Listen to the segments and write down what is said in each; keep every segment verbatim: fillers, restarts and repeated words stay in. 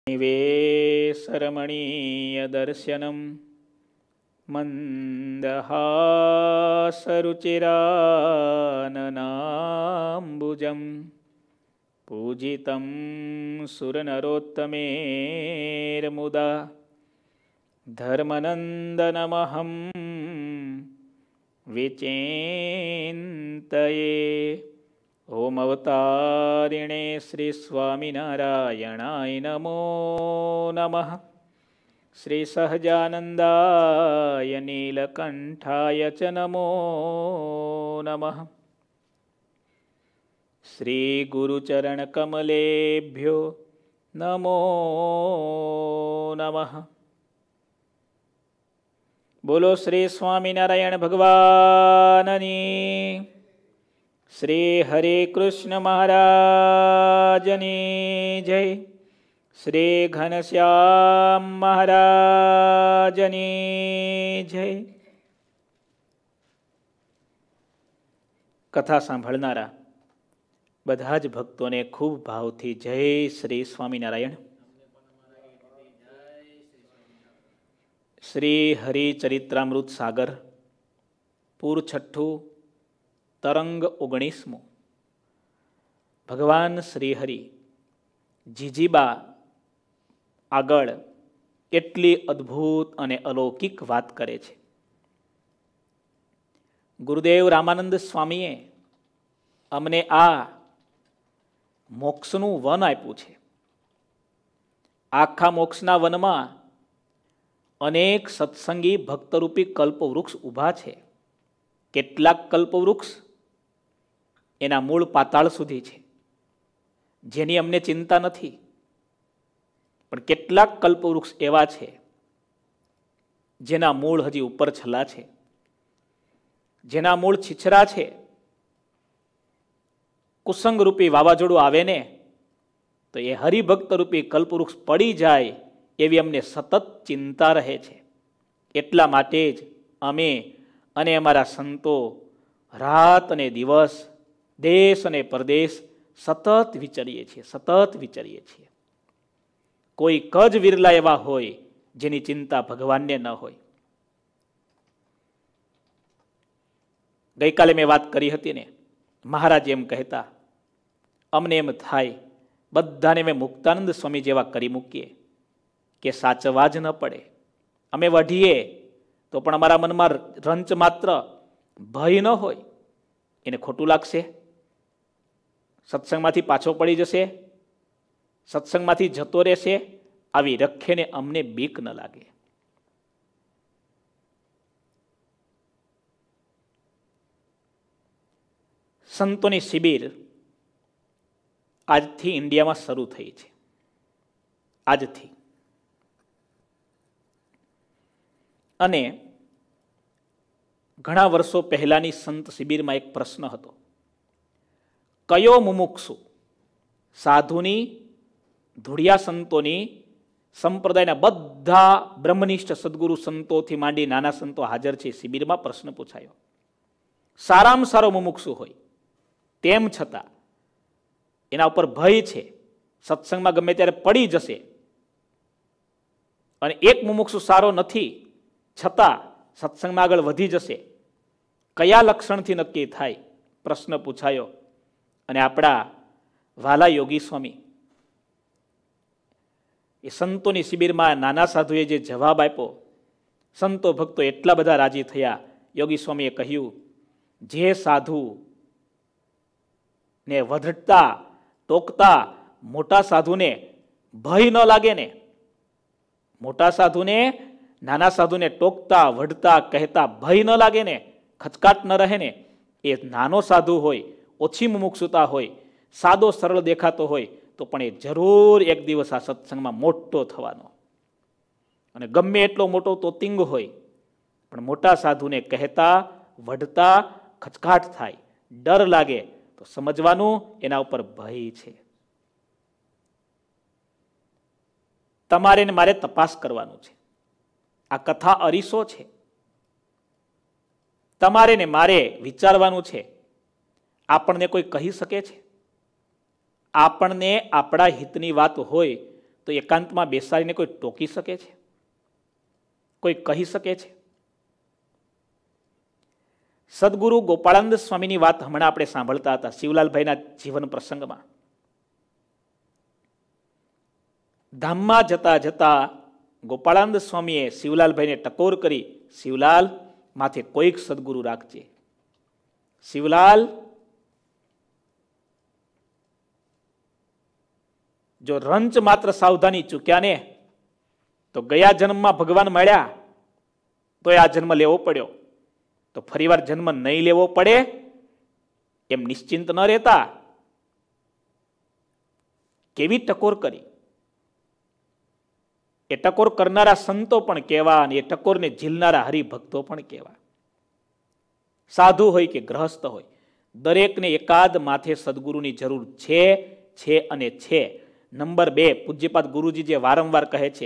निवेशरमणीयदर्शनं मन्दहासरुचिराननाम्बुजं पूजितं सुरनरोत्तमेर्मुदा धर्मनन्दनमहं विचिन्तये। ओम अवतारिणे श्री स्वामिनारायणाय नमो नमः। श्री सहजानंदाय नीलकंठाय च नमो नमः। श्री गुरुचरणकमलेभ्यो नमो नमः। बोलो श्री स्वामिनारायण भगवाननी, श्री हरे कृष्ण महाराजनी जय, श्री घनश्याम महाराजनी जय। कथा सांभळनारा बधा ज भक्तोने खूब भावथी जय श्री स्वामिनारायण। श्री हरिचरित्रामृत सागर पूर छठ्ठू तरंग ओगणीसमो। भगवान श्रीहरि जीजीबा आगळ एटली अद्भुत अने अलौकिक वात करे छे। गुरुदेव रामानंद स्वामीए अमने आ मोक्षनु वन आप्युं छे। आखा मोक्षना वनमा अनेक सत्संगी भक्तरूपी कल्पवृक्ष उभा छे। કેટલાક કલ્પવૃક્ષ એના મૂળ પાતાળ સુધી છે, જેની અમને ચિંતા નથી, પણ કેટલાક કલ્પવૃક્ષ એવા છે જેના મૂળ હજી ઉપર છલા છે, જેના મૂળ છીછરા છે। કુસંગ રૂપી વાવાઝોડું આવે ને તો એ હરિભક્ત રૂપી કલ્પવૃક્ષ પડી જાય એવી અમને સતત ચિંતા રહે છે। એટલા માટે જ અમે અને અમારા સંતો રાત અને દિવસ દેશ અને પરદેશ સતત વિચરીએ છીએ સતત વિચરીએ છીએ। કોઈ કજ વિરલા એવા હોય જેની ચિંતા ભગવાનને ન હોય। ગઈકાલે મેં વાત કરી હતી ને, મહારાજ એમ કહેતા, અમને એમ થાય બધાને મેં મુક્તાનંદ સ્વામી જેવા કરી મૂકીએ કે સાચવા જ ન પડે। અમે વઢીએ તો પણ અમારા મનમાં રંચ માત્ર ભય ન હોય, એને ખોટું લાગશે, સત્સંગમાંથી પાછો પડી જશે, સત્સંગમાંથી જતો રહેશે, આવી રખેને અમને બીક ન લાગે। સંતોની શિબિર આજથી ઇન્ડિયામાં શરૂ થઈ છે। આજથી અને ઘણા વર્ષો પહેલાની સંત શિબિરમાં એક પ્રશ્ન હતો, કયો મુમુક્ષુ સાધુની ધૂળિયા સંતોની સંપ્રદાયના બધા બ્રહ્મનિષ્ઠ સદગુરુ સંતોથી માંડી નાના સંતો હાજર છે શિબિરમાં। પ્રશ્ન પૂછાયો, સારામાં સારો મુમુક્ષુ હોય તેમ છતાં એના ઉપર ભય છે, સત્સંગમાં ગમે ત્યારે પડી જશે, અને એક મુમુક્ષુ સારો નથી છતાં સત્સંગમાં આગળ વધી જશે, કયા લક્ષણથી નક્કી થાય? પ્રશ્ન પૂછાયો। અને આપણા વાલા યોગી સ્વામી એ સંતોની શિબિરમાં નાના સાધુએ જે જવાબ આપ્યો, સંતો ભક્તો એટલા બધા રાજી થયા। યોગી સ્વામીએ કહ્યું, જે સાધુ ને વધતા ટોકતા મોટા સાધુને ભય ન લાગે ને, મોટા સાધુને નાના સાધુને ટોકતા વઢતા કહેતા ભય ન લાગે ને, ખચકાટ ન રહે ને, એ નાનો સાધુ હોય, ઓછી મુમુક્ષુતા હોય, સાદો સરળ દેખાતો હોય તો પણ એ જરૂર એક દિવસ આ સત્સંગમાં મોટો થવાનો। અને ગમે એટલો મોટો તોતિંગ હોય પણ મોટા સાધુને કહેતા વઢતા ખચકાટ થાય, ડર લાગે તો સમજવાનું એના ઉપર ભય છે। તમારે ને મારે તપાસ કરવાનું છે। આ કથા અરીસો છે, તમારે ને મારે વિચારવાનું છે। આપણને કોઈ કહી શકે છે? આપણને આપણા હિતની વાત હોય તો એકાંતમાં બેસાડીને કોઈ ટોકી શકે છે? કોઈ કહી શકે છે? સદગુરુ ગોપાળાનંદ સ્વામીની વાત હમણાં આપણે સાંભળતા હતા શિવલાલભાઈના જીવન પ્રસંગમાં. ધામમાં જતા જતા ગોપાળાનંદ સ્વામીએ શિવલાલભાઈને ટકોર કરી, શિવલાલ માથે કોઈક સદગુરુ રાખજે. શિવલાલ, જો રંચ માત્ર સાવધાની ચૂક્યા ને તો ગયા જન્મમાં ભગવાન મળ્યા તો આ જન્મ લેવો પડ્યો, તો ફરીવાર જન્મ નહીં લેવો પડે એમ નિશ્ચિંત ન રહેતા. કેવી ટકોર કરી! એ ટકોર કરનારા સંતો પણ કેવા અને એ ટકોરને ઝીલનારા હરિભક્તો પણ કેવા. સાધુ હોય કે ગ્રહસ્થ હોય, દરેકને એકાદ માથે સદગુરુની જરૂર છે છે અને છે. નંબર બે, પૂજ્યપાદ ગુરુજી જે વારંવાર કહે છે,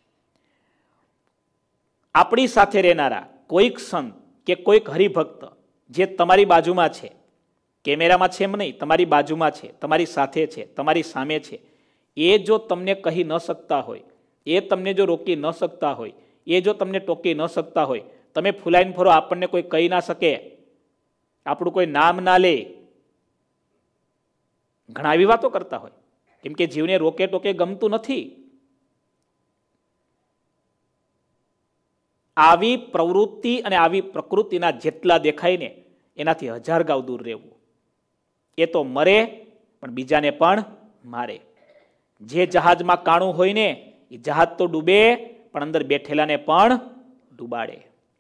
આપણી સાથે રહેનારા કોઈક સંત કે કોઈક હરિભક્ત જે તમારી બાજુમાં છે, કેમેરામાં છે એમ નહીં, તમારી બાજુમાં છે, તમારી સાથે છે, તમારી સામે છે, એ જો તમને કહી ન શકતા હોય, એ તમને જો રોકી ન શકતા હોય, એ જો તમને ટોકી ન શકતા હોય, તમે ફૂલાઈને ફરો, આપણને કોઈ કહી ના શકે, આપણું કોઈ નામ ના લે, ઘણા એવી વાતો કરતા હોય, કેમ કે જીવને રોકે ટોકે ગમતું નથી. આવી પ્રવૃત્તિ અને આવી પ્રકૃતિના જેટલા દેખાય ને એનાથી હજાર ગાવ દૂર રહેવું. એ તો મરે પણ બીજાને પણ મારે. જે જહાજમાં કાણું હોય ને એ જહાજ તો ડૂબે પણ અંદર બેઠેલાને પણ ડૂબાડે.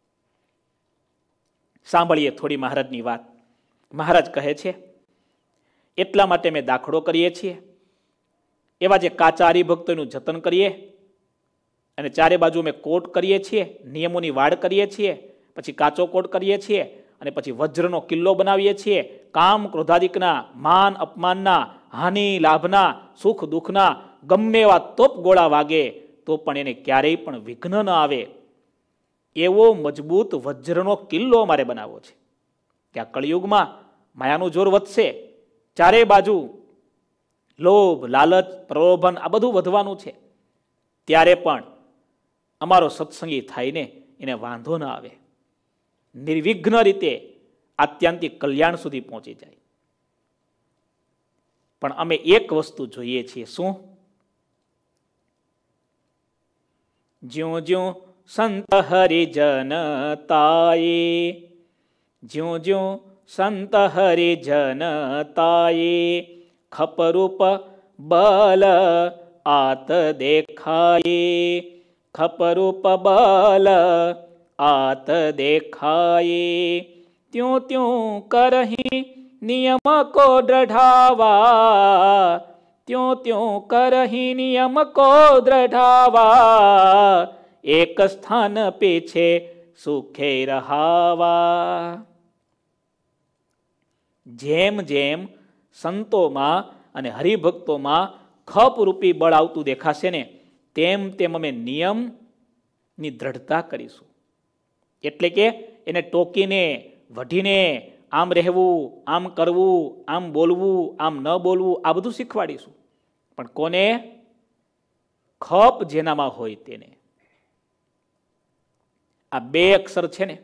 સાંભળીએ થોડી મહારાજની વાત. મહારાજ કહે છે, એટલા માટે મેં દાખલો કરીએ છીએ, એવા જે કાચા હરિભક્તોનું જતન કરીએ અને ચારે બાજુ અમે કોટ કરીએ છીએ, નિયમોની વાડ કરીએ છીએ, પછી કાચો કોટ કરીએ છીએ અને પછી વજ્રનો કિલ્લો બનાવીએ છીએ. કામ ક્રોધાદિકના, માન અપમાનના, હાનિ લાભના, સુખ દુઃખના ગમે એવા તોપ ગોળા વાગે તો પણ એને ક્યારેય પણ વિઘ્ન ન આવે એવો મજબૂત વજ્રનો કિલ્લો અમારે બનાવવો છે. કે આ કળિયુગમાં માયાનું જોર વધશે, ચારે બાજુ લોભ, લાલચ, પ્રલોભન આ બધું વધવાનું છે. ત્યારે પણ અમારો સત્સંગી થાયને એને વાંધો ન આવે, નિર્વિઘ્ન રીતે આત્યંતિક કલ્યાણ સુધી પહોંચી જાય. પણ અમે એક વસ્તુ જોઈએ છીએ, શું? જ્યું જ્યું સંત હરિજન તાયે, જ્યું જ્યું સંત હરિજન તાયે, ખપરૂપ બલ આત દેખાયે, ખપરૂપ બલ આત દેખાયે, ત્યું ત્યું કરહી નિયમ કો દ્રઢાવા, ત્યું ત્યું કરહી નિયમ કો દ્રઢાવા, એક સ્થાન પીછે સુખે રહાવા. જેમ જેમ સંતોમાં અને હરિભક્તોમાં ખપ રૂપી બળ આવતું દેખાશે ને તેમ તેમ અમે નિયમની દ્રઢતા કરીશું. એટલે કે એને ટોકીને, વઢીને આમ રહેવું, આમ કરવું, આમ બોલવું, આમ ન બોલવું, આ બધું શીખવાડીશું. પણ કોને? ખપ જેનામાં હોય તેને. આ બે અક્ષર છે ને,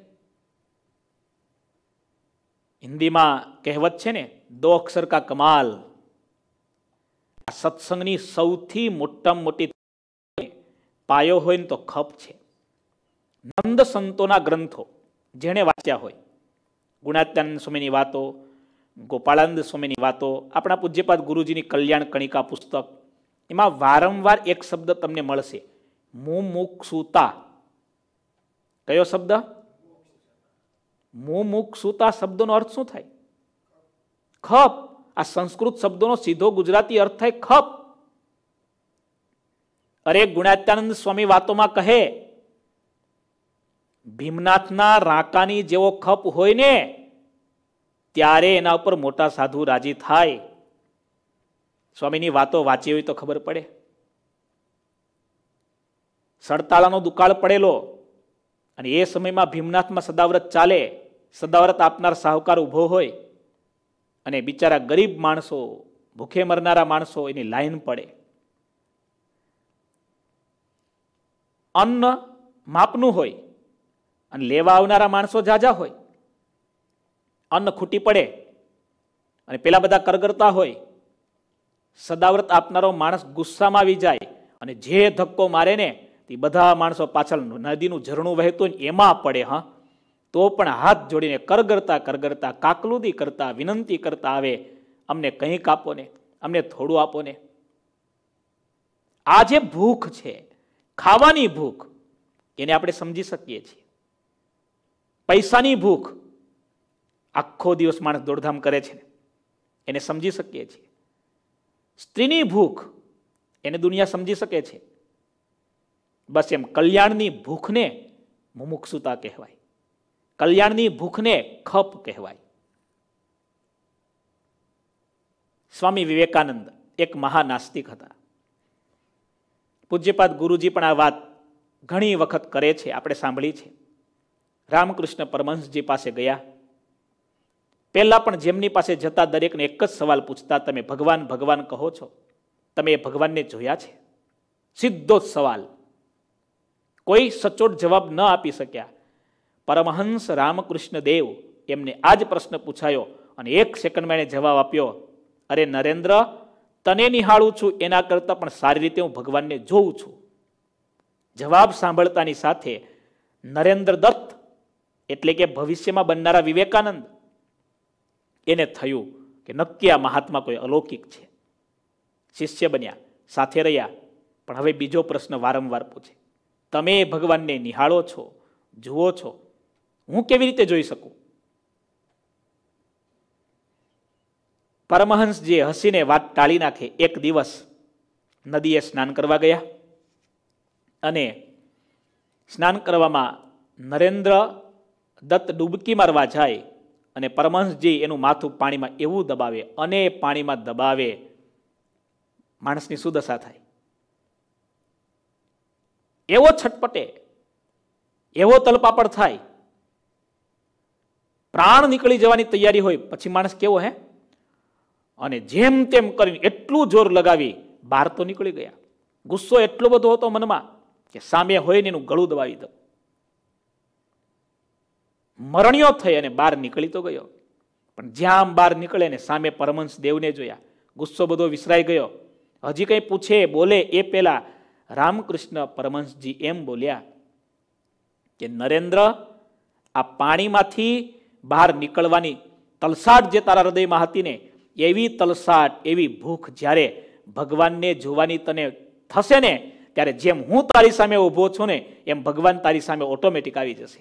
હિન્દીમાં કહેવત છે ને, દો અક્ષર કા કમાલ. આ સત્સંગની સૌથી મોટામાં મોટી પાયો હોય ને તો ખપ છે. નંદ સંતોના ગ્રંથો જેણે વાંચ્યા હોય, ગુણાત્યાનંદ સ્વામીની વાતો, ગોપાળાનંદ સ્વામીની વાતો, આપણા પૂજ્યપાદ ગુરુજીની કલ્યાણ કણિકા પુસ્તક, એમાં વારંવાર એક શબ્દ તમને મળશે, મુમુક્ષુતા. કયો શબ્દ? મુમુક્ષુતા શબ્દનો અર્થ શું થાય? ખપ. આ સંસ્કૃત શબ્દનો સીધો ગુજરાતી અર્થ થાય ખપ. અરે ગુણાત્યાનંદ સ્વામી વાતોમાં કહે, ભીમનાથના રાકાની જેવો ખપ હોય ને ત્યારે એના ઉપર મોટા સાધુ રાજી થાય. સ્વામીની વાતો વાંચી હોય તો ખબર પડે. સડતાળાનો દુકાળ પડેલો અને એ સમયમાં ભીમનાથમાં સદાવ્રત ચાલે, સદાવ્રત આપનાર સાહુકાર ઊભો હોય અને બિચારા ગરીબ માણસો, ભૂખે મરનારા માણસો એની લાઈન પડે. અન્ન માપનું હોય અને લેવા આવનારા માણસો જાજા હોય, અન્ન ખૂટી પડે અને પેલા બધા કરગરતા હોય, સદાવ્રત આપનારો માણસ ગુસ્સામાં આવી જાય અને જે ધક્કો મારે ને તે બધા માણસો પાછળ નદીનું ઝરણું વહેતું એમાં પડે. હા, તો પણ હાથ જોડીને કરગરતા કરગરતા કાકલુદી કરતા વિનંતી કરતા આવે, અમને કંઈક આપો ને, અમને થોડું આપો ને. આ જે ભૂખ છે, ખાવાની ભૂખ, એને આપણે સમજી શકીએ છીએ. પૈસાની ભૂખ, આખો દિવસ માણસ દોડધામ કરે છે, એને સમજી શકીએ છીએ. સ્ત્રીની ભૂખ, એને દુનિયા સમજી શકે છે. બસ એમ કલ્યાણની ભૂખને મુમુક્ષુતા કહેવાય, કલ્યાણની ભૂખને ખપ કહેવાય. સ્વામી વિવેકાનંદ એક મહાનાસ્તિક હતા. પૂજ્યપાદ ગુરુજી પણ આ વાત ઘણી વખત કરે છે, આપણે સાંભળી છે. રામકૃષ્ણ પરમહંસજી પાસે ગયા. પહેલા પણ જેમની પાસે જતા દરેકને એક જ સવાલ પૂછતા, તમે ભગવાન ભગવાન કહો છો, તમે એ ભગવાનને જોયા છે? સીધો જ સવાલ, કોઈ સચોટ જવાબ ન આપી શક્યા. પરમહંસ રામકૃષ્ણ દેવ એમને આ જ પ્રશ્ન પૂછાયો અને એક સેકન્ડમાં એને જવાબ આપ્યો, અરે નરેન્દ્ર, તને નિહાળું છું એના કરતાં પણ સારી રીતે હું ભગવાનને જોઉં છું. જવાબ સાંભળતાની સાથે નરેન્દ્ર દત્ત એટલે કે ભવિષ્યમાં બનનારા વિવેકાનંદ, એને થયું કે નક્કી આ મહાત્મા કોઈ અલૌકિક છે. શિષ્ય બન્યા, સાથે રહ્યા, પણ હવે બીજો પ્રશ્ન વારંવાર પૂછે, તમે ભગવાનને નિહાળો છો, જુઓ છો, હું કેવી રીતે જોઈ શકું? પરમહંસ જે હસીને વાત ટાળી નાખે, એક દિવસ નદીએ સ્નાન કરવા ગયા અને સ્નાન કરવામાં નરેન્દ્ર દત્ત ડૂબકી મારવા જાય અને પરમહંસજી એનું માથું પાણીમાં એવું દબાવે અને પાણીમાં દબાવે, માણસની શું દશા થાય? એવો છટપટે, એવો તલપાપડ થાય, પ્રાણ નીકળી જવાની તૈયારી હોય, પછી માણસ કેવો હે? અને જેમ તેમ કરીને એટલું જોર લગાવી બહાર તો નીકળી ગયા. ગુસ્સો એટલો બધો હતો મનમાં કે સામે હોય ને એનું ગળું દબાવી દો. મરણ્યો થઈ અને બહાર નીકળી તો ગયો, પણ જ્યાં બહાર નીકળે ને સામે પરમહંસ દેવને જોયા, ગુસ્સો બધો વિસરાઈ ગયો. હજી કંઈ પૂછે બોલે એ પેલા રામકૃષ્ણ પરમહંસજી એમ બોલ્યા કે નરેન્દ્ર, આ પાણીમાંથી બહાર નીકળવાની તલસાટ જે તારા હૃદયમાં હતી ને, એવી તલસાટ, એવી ભૂખ જ્યારે ભગવાનને જોવાની તને થશે ને, ત્યારે જેમ હું તારી સામે ઊભો છું ને, એમ ભગવાન તારી સામે ઓટોમેટિક આવી જશે.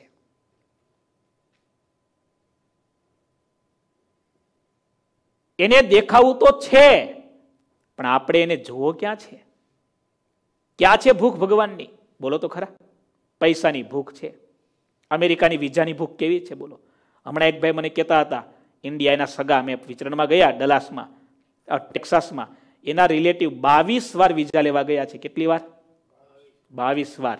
એને દેખાવું તો છે, પણ આપણે એને જોવો ક્યાં છે? ક્યાં છે ભૂખ ભગવાનની? બોલો તો ખરા. પૈસાની ભૂખ છે, અમેરિકાની વિઝાની ભૂખ કેવી છે બોલો. હમણાં એક ભાઈ મને કહેતા હતા, ઇન્ડિયાના સગા, મેં વિચરણમાં ગયા ડલાસમાં, ટેક્સાસમાં, એના રિલેટિવ બાવીસ વાર વિઝા લેવા ગયા છે. કેટલી વાર? બાવીસ વાર.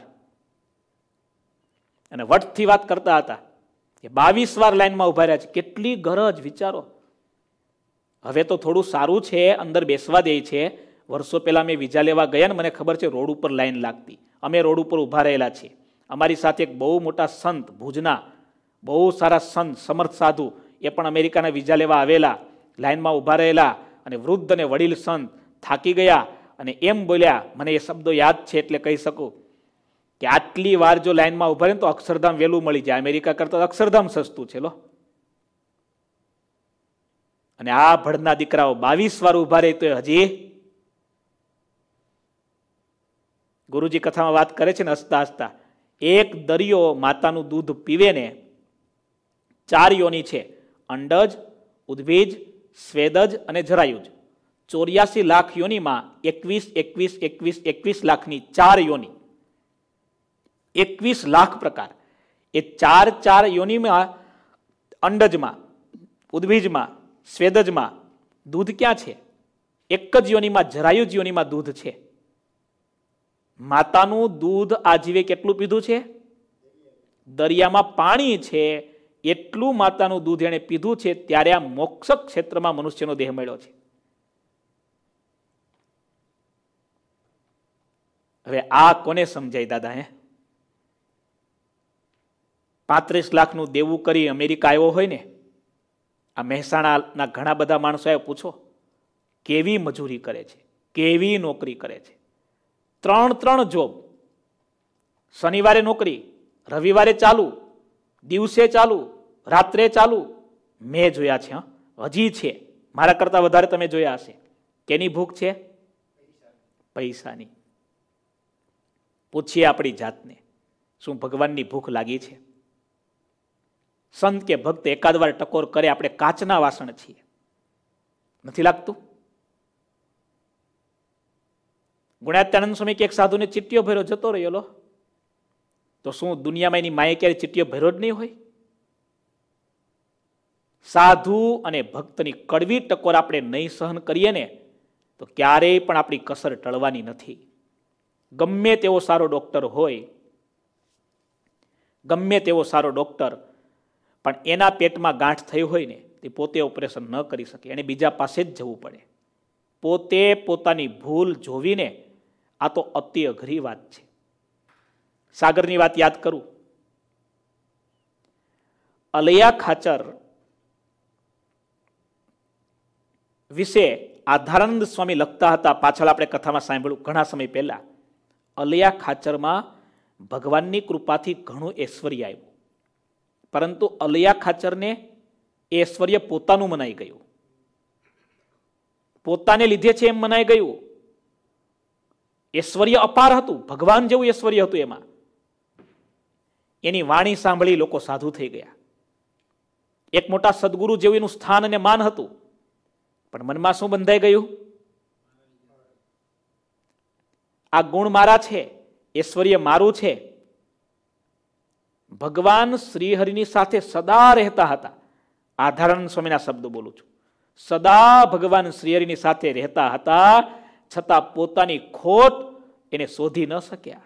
અને વટથી વાત કરતા હતા કે બાવીસ વાર લાઈનમાં ઉભા રહ્યા છે. કેટલી ગરજ, વિચારો. હવે તો થોડું સારું છે, અંદર બેસવા દે છે. વર્ષો પહેલા મેં વિઝા લેવા ગયા ને મને ખબર છે રોડ ઉપર લાઈન લાગતી. અમે રોડ ઉપર ઉભા રહેલા છીએ. અમારી સાથે એક બહુ મોટા સંત, ભુજના બહુ સારા સંત, સમર્થ સાધુ, એ પણ અમેરિકાના વિઝા લેવા આવેલા, લાઈનમાં ઉભા રહેલા. અને વૃદ્ધ અને વડીલ સંત થાકી ગયા અને એમ બોલ્યા, મને એ શબ્દો યાદ છે એટલે કહી શકું કે આટલી વાર જો લાઈનમાં ઉભા રહે તો અક્ષરધામ વહેલું મળી જાય. અમેરિકા કરતા અક્ષરધામ સસ્તું છે લો. અને આ ભડના દીકરાઓ બાવીસ વાર ઉભા રહે તો હજી. ગુરુજી કથામાં વાત કરે છે ને હસતા હસતા, એક દરિયો માતાનું દૂધ પીવે ને, ચાર યોની છે, અંડજ, ઉદ્ભીજ, સ્વેદજ અને જરાયુજ. ચોર્યાસી લાખ યોનીમાં એકવીસ એકવીસ એકવીસ એકવીસ લાખની ચાર યોની, એકવીસ લાખ પ્રકાર. એ ચાર ચાર યોનીમાં, અંડજમાં, ઉદ્ભીજમાં, સ્વેદજમાં દૂધ ક્યાં છે? એક જ યોનીમાં, જરાયુજ યોનીમાં દૂધ છે. માતાનું દૂધ આ જીવે કેટલું પીધું છે? દરિયામાં પાણી છે એટલું માતાનું દૂધ એને પીધું છે, ત્યારે આ મોક્ષ ક્ષેત્રમાં મનુષ્યનો દેહ મળ્યો છે. હવે આ કોને સમજાય દાદા? હે, પાંત્રીસ લાખનું દેવું કરી અમેરિકા આવ્યો હોય ને, આ મહેસાણાના ઘણા બધા માણસોએ પૂછો કેવી મજૂરી કરે છે, કેવી નોકરી કરે છે. ત્રણ ત્રણ જોબ, શનિવારે નોકરી, રવિવારે ચાલુ, દિવસે ચાલુ, રાત્રે ચાલુ. મેં જોયા છે, હજી છે, મારા કરતા વધારે તમે જોયા હશે. કેની ભૂખ છે? પૈસાની. પૂછીએ આપણી જાતને, શું ભગવાનની ભૂખ લાગી છે? સંત કે ભક્ત એકાદ વાર ટકોર કરે, આપણે કાચના વાસણ છીએ, નથી લાગતું? ગુણાત્યાનંદ સ્વામી કે એક સાધુને ચિઠ્ઠીઓ ભર્યો, જતો રહ્યો. તો શું દુનિયામાં એની માએ ક્યારે ચિઠ્ઠીઓ ભર્યો જ નહીં હોય? સાધુ અને ભક્તની કડવી ટકોર આપણે નહીં સહન કરીએ ને, તો ક્યારેય પણ આપણી કસર ટળવાની નથી. ગમે તેવો સારો ડોક્ટર હોય, ગમે તેવો સારો ડોક્ટર, પણ એના પેટમાં ગાંઠ થઈ હોય ને, તે પોતે ઓપરેશન ન કરી શકે, એને બીજા પાસે જ જવું પડે. પોતે પોતાની ભૂલ જોવીને, આ તો અતિ અઘરી વાત છે. સાગરની વાત યાદ કરું. અલૈયા ખાચર વિશે આધારાનંદ સ્વામી લખતા હતા, પાછળ આપણે કથામાં સાંભળ્યું ઘણા સમય પહેલા. અલૈયા ખાચરમાં ભગવાનની કૃપાથી ઘણું ઐશ્વર્ય આવ્યું, પરંતુ અલૈયા ખાચરને એ ઐશ્વર્ય પોતાનું મનાઈ ગયું, પોતાને લીધે છે એમ મનાઈ ગયું. ઐશ્વર્ય અપાર હતું, ભગવાન જેવું ઐશ્વર્ય હતું એમાં. એની વાણી સાંભળી લોકો સાધુ થઈ ગયા. એક મોટા સદગુરુ જેવું એનું સ્થાન અને માન હતું, પણ મનમાં શું બંધાઈ ગયું? આ ગુણ મારા છે, ઐશ્વર્ય મારું છે. ભગવાન શ્રીહરિની સાથે સદા રહેતા હતા. આધારાનંદ સ્વામીના શબ્દો બોલું છું. સદા ભગવાન શ્રીહરિની સાથે રહેતા હતા, છતાં પોતાની ખોટ એને શોધી ન શક્યા.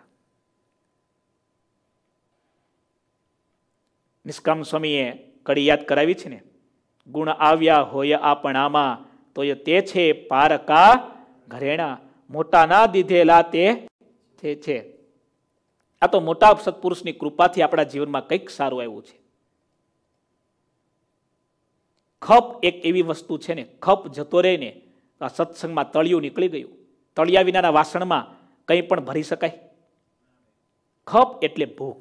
નિષ્કામ સ્વામીએ કડી યાદ કરાવી છે ને, ગુણ આવ્યા હોય આપણામાં, તો એ તે છે પારકા ઘરેણા, મોટા ના દીધેલા તે છે. આ તો મોટા સત્પુરુષની કૃપાથી આપણા જીવનમાં કંઈક સારું આવ્યું છે. ખપ એક એવી વસ્તુ છે ને, ખપ જતો રહે ને, આ સત્સંગમાં તળિયું નીકળી ગયું. તળિયા વિનાના વાસણમાં કંઈ પણ ભરી શકાય? ખપ એટલે ભૂખ,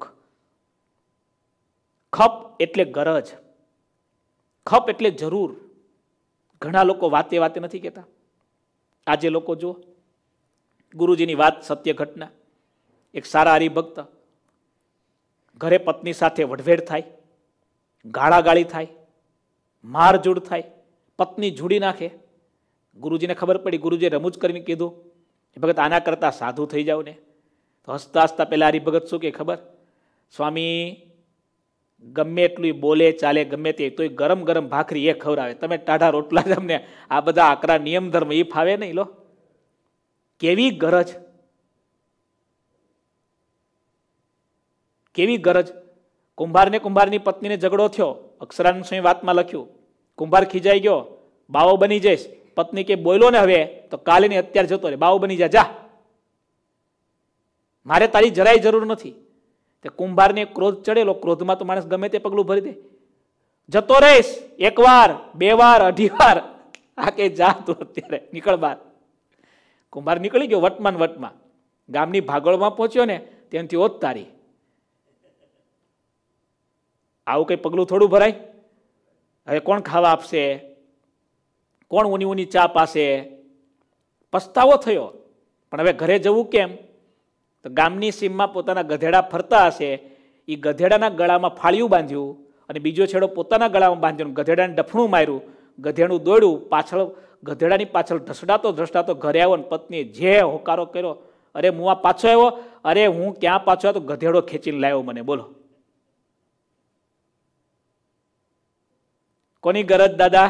ખપ એટલે ગરજ, ખપ એટલે જરૂર. ઘણા લોકો વાતે વાતે નથી કહેતા. આજે લોકો જો ગુરુજીની વાત સત્ય ઘટના, એક સારા હરિભક્ત ઘરે પત્ની સાથે વઢવેડ થાય, ગાળાગાળી થાય, મારઝૂડ થાય, પત્ની જુડી નાખે. ગુરુજીને ખબર પડી, ગુરુજીએ રમૂજ કરીને કીધું, ભગત આના કરતા સાધુ થઈ જાવ ને. તો હસતા હસતા પેલા હરિભગત શું કે ખબર? સ્વામી ગમે એટલું બોલે ચાલે ગમે તે, તોય ગરમ ગરમ ભાખરી એ ખવડાવે, તમે ટાઢા રોટલા તમને આ બધા આકરા નિયમ ધર્મ એ ફાવે નહીં. લો કેવી ગરજ, કેવી ગરજ. કુંભારને કુંભારની પત્નીને ઝઘડો થયો, અક્ષરાનંદ સ્વામી વાતમાં લખ્યું. કુંભાર ખીજાઈ ગયો, બાવો બની જઈશ. પત્ની કે બોલ્યો ને હવે તો કાલે ને અત્યારે જતો રે, બાવો બની જા, જા, મારે તારી જરાય જરૂર નથી. તે કુંભારને ક્રોધ ચડેલો, ક્રોધમાં તો માણસ ગમે તે પગલું ભરી દે. જતો રહીશ એક વાર, બે વાર, અઢી વાર, આ કે જા તું અત્યારે નીકળ બાર. કુંભાર નીકળી ગયો વટમાં વટમાં, ગામની ભાગોળમાં પહોંચ્યો ને ત્યાંથી ઓત તારી. આવું કઈ પગલું થોડું ભરાય? હવે કોણ ખાવા આપશે? કોણ ઊની ઊની ચા પાશે? પસ્તાવો થયો. પણ હવે ઘરે જવું કેમ? તો ગામની સીમમાં પોતાના ગધેડા ફરતા હશે, એ ગધેડાના ગળામાં ફાળિયું બાંધ્યું અને બીજો છેડો પોતાના ગળામાં બાંધ્યો, ગધેડાને ડફણું માર્યું, ગધેડું દોડ્યું, પાછળ ગધેડાની પાછળ ઢસડાતો ઢસડાતો ઘરે આવ્યો ને પત્નીએ જે હોકારો કર્યો, અરે હું આ પાછો આવ્યો, અરે હું ક્યાં પાછો આવ્યો? તો ગધેડો ખેંચીને લાવ્યો મને. બોલો કોની ગરજ દાદા?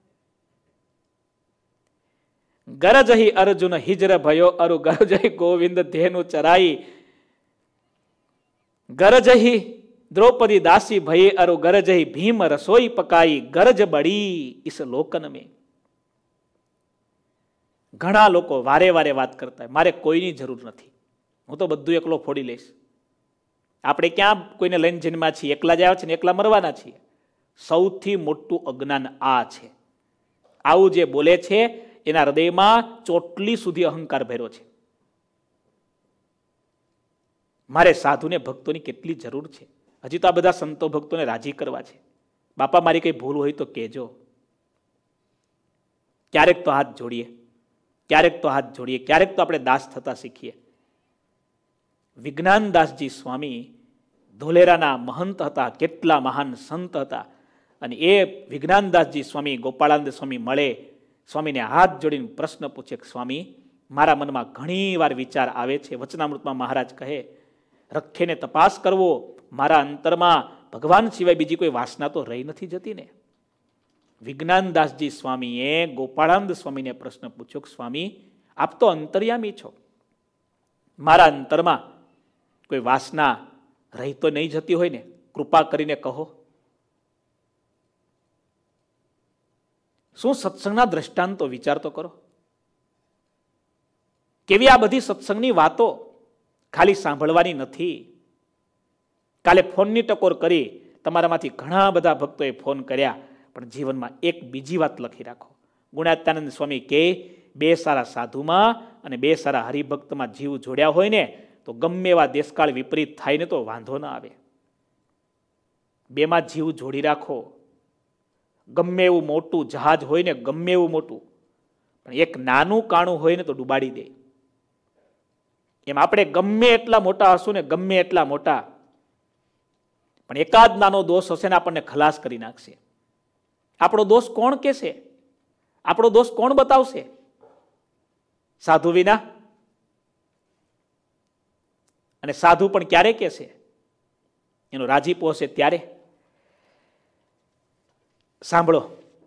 ગરજહી અર્જુન હિજર ભયો અરુ ગરજહી ગોવિંદ ધેનુ ચરાઈ, ગરજહી દ્રૌપદી દાસી ભયે અરુ ગરજહી ભીમ રસોઈ પકાઈ, ગરજ બડી ઇસ લોકન में. ઘણા લોકો વારે વારે વાત કરતા હોય, મારે કોઈની જરૂર નથી, હું તો બધું એકલો ફોડી લઈશ. આપણે ક્યાં કોઈને લઈને જન્મા છીએ? એકલા જ આવ્યા છે ને એકલા મરવાના છીએ. સૌથી મોટું અજ્ઞાન આ છે. આવું જે બોલે છે એના હૃદયમાં ચોટલી સુધી અહંકાર ભર્યો છે. મારે સાધુને ભક્તોની કેટલી જરૂર છે. હજી તો આ બધા સંતો ભક્તોને રાજી કરવા છે. બાપા મારી કઈ ભૂલ હોય તો કહેજો. ક્યારેક તો હાથ જોડીએ, ક્યારેક તો હાથ જોડીએ, ક્યારેક તો આપણે દાસ થતા શીખીએ. વિજ્ઞાનદાસજી સ્વામી ધોલેરાના મહંત હતા, કેટલા મહાન સંત હતા. અને એ વિજ્ઞાનદાસજી સ્વામી ગોપાળાનંદ સ્વામી મળે, સ્વામીને હાથ જોડીને પ્રશ્ન પૂછે કે સ્વામી, મારા મનમાં ઘણી વાર વિચાર આવે છે. વચનામૃતમાં મહારાજ કહે, રખેને તપાસ કરવો, મારા અંતરમાં ભગવાન સિવાય બીજી કોઈ વાસના તો રહી નથી જતી ને. વિજ્ઞાનદાસજી સ્વામીએ ગોપાળાનંદ સ્વામીને પ્રશ્ન પૂછ્યો કે સ્વામી, આપ તો અંતર્યામી છો, મારા અંતરમાં કોઈ વાસના રહી તો નહીં જતી હોય ને, કૃપા કરીને કહો. શું સત્સંગના દ્રષ્ટાંતો વિચાર તો કરો. કેવી આ બધી સત્સંગની વાતો ખાલી સાંભળવાની નથી. કાલે ફોનની ટકોર કરી, તમારામાંથી ઘણા બધા ભક્તોએ ફોન કર્યા, પણ જીવનમાં એક બીજી વાત લખી રાખો. ગુણાત્યાનંદ સ્વામી કહે, બે સારા સાધુમાં અને બે સારા હરિભક્તમાં જીવ જોડ્યા હોય ને તો ગમે એવા દેશકાળ વિપરીત થાય ને તો વાંધો ના આવે. બેમાં જીવ જોડી રાખો. ગમે એવું મોટું જહાજ હોય ને, ગમે એવું મોટું, પણ એક નાનું કાણું હોય ને તો ડૂબાડી દે. એમ આપણે ગમે એટલા મોટા હશું ને, ગમે એટલા મોટા, પણ એકાદ નાનો દોષ હશે ને આપણને ખલાસ કરી નાખશે. આપણો દોષ કોણ કહેશે? આપણો દોષ કોણ બતાવશે? સાધુ વિના. અને સાધુ પણ ક્યારે કહેશે? એનો રાજીપો હશે ત્યારે. સાંભળો,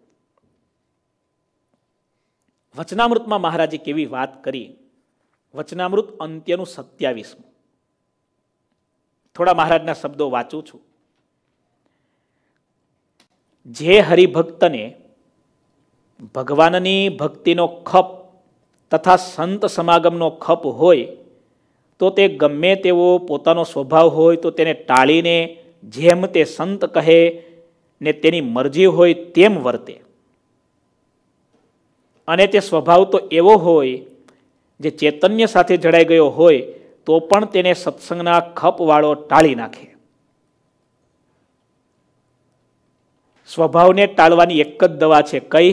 વચનામૃતમાં મહારાજે કેવી વાત કરી. વચનામૃત અંત્યનું સત્યાવીસમું. થોડા મહારાજના શબ્દો વાંચું છું. જે હરિભક્તને ભગવાનની ભક્તિનો ખપ તથા સંત સમાગમનો ખપ હોય તો તે ગમે તેવો પોતાનો સ્વભાવ હોય તો તેને ટાળીને જેમ તે સંત કહે ને તેની મરજી હોય તેમ વર્તે. અને તે સ્વભાવ તો એવો હોય જે ચૈતન્ય સાથે જડાઈ ગયો હોય તો પણ તેને સત્સંગના ખપવાળો ટાળી નાખે. સ્વભાવને ટાળવાની એક જ દવા છે. કઈ?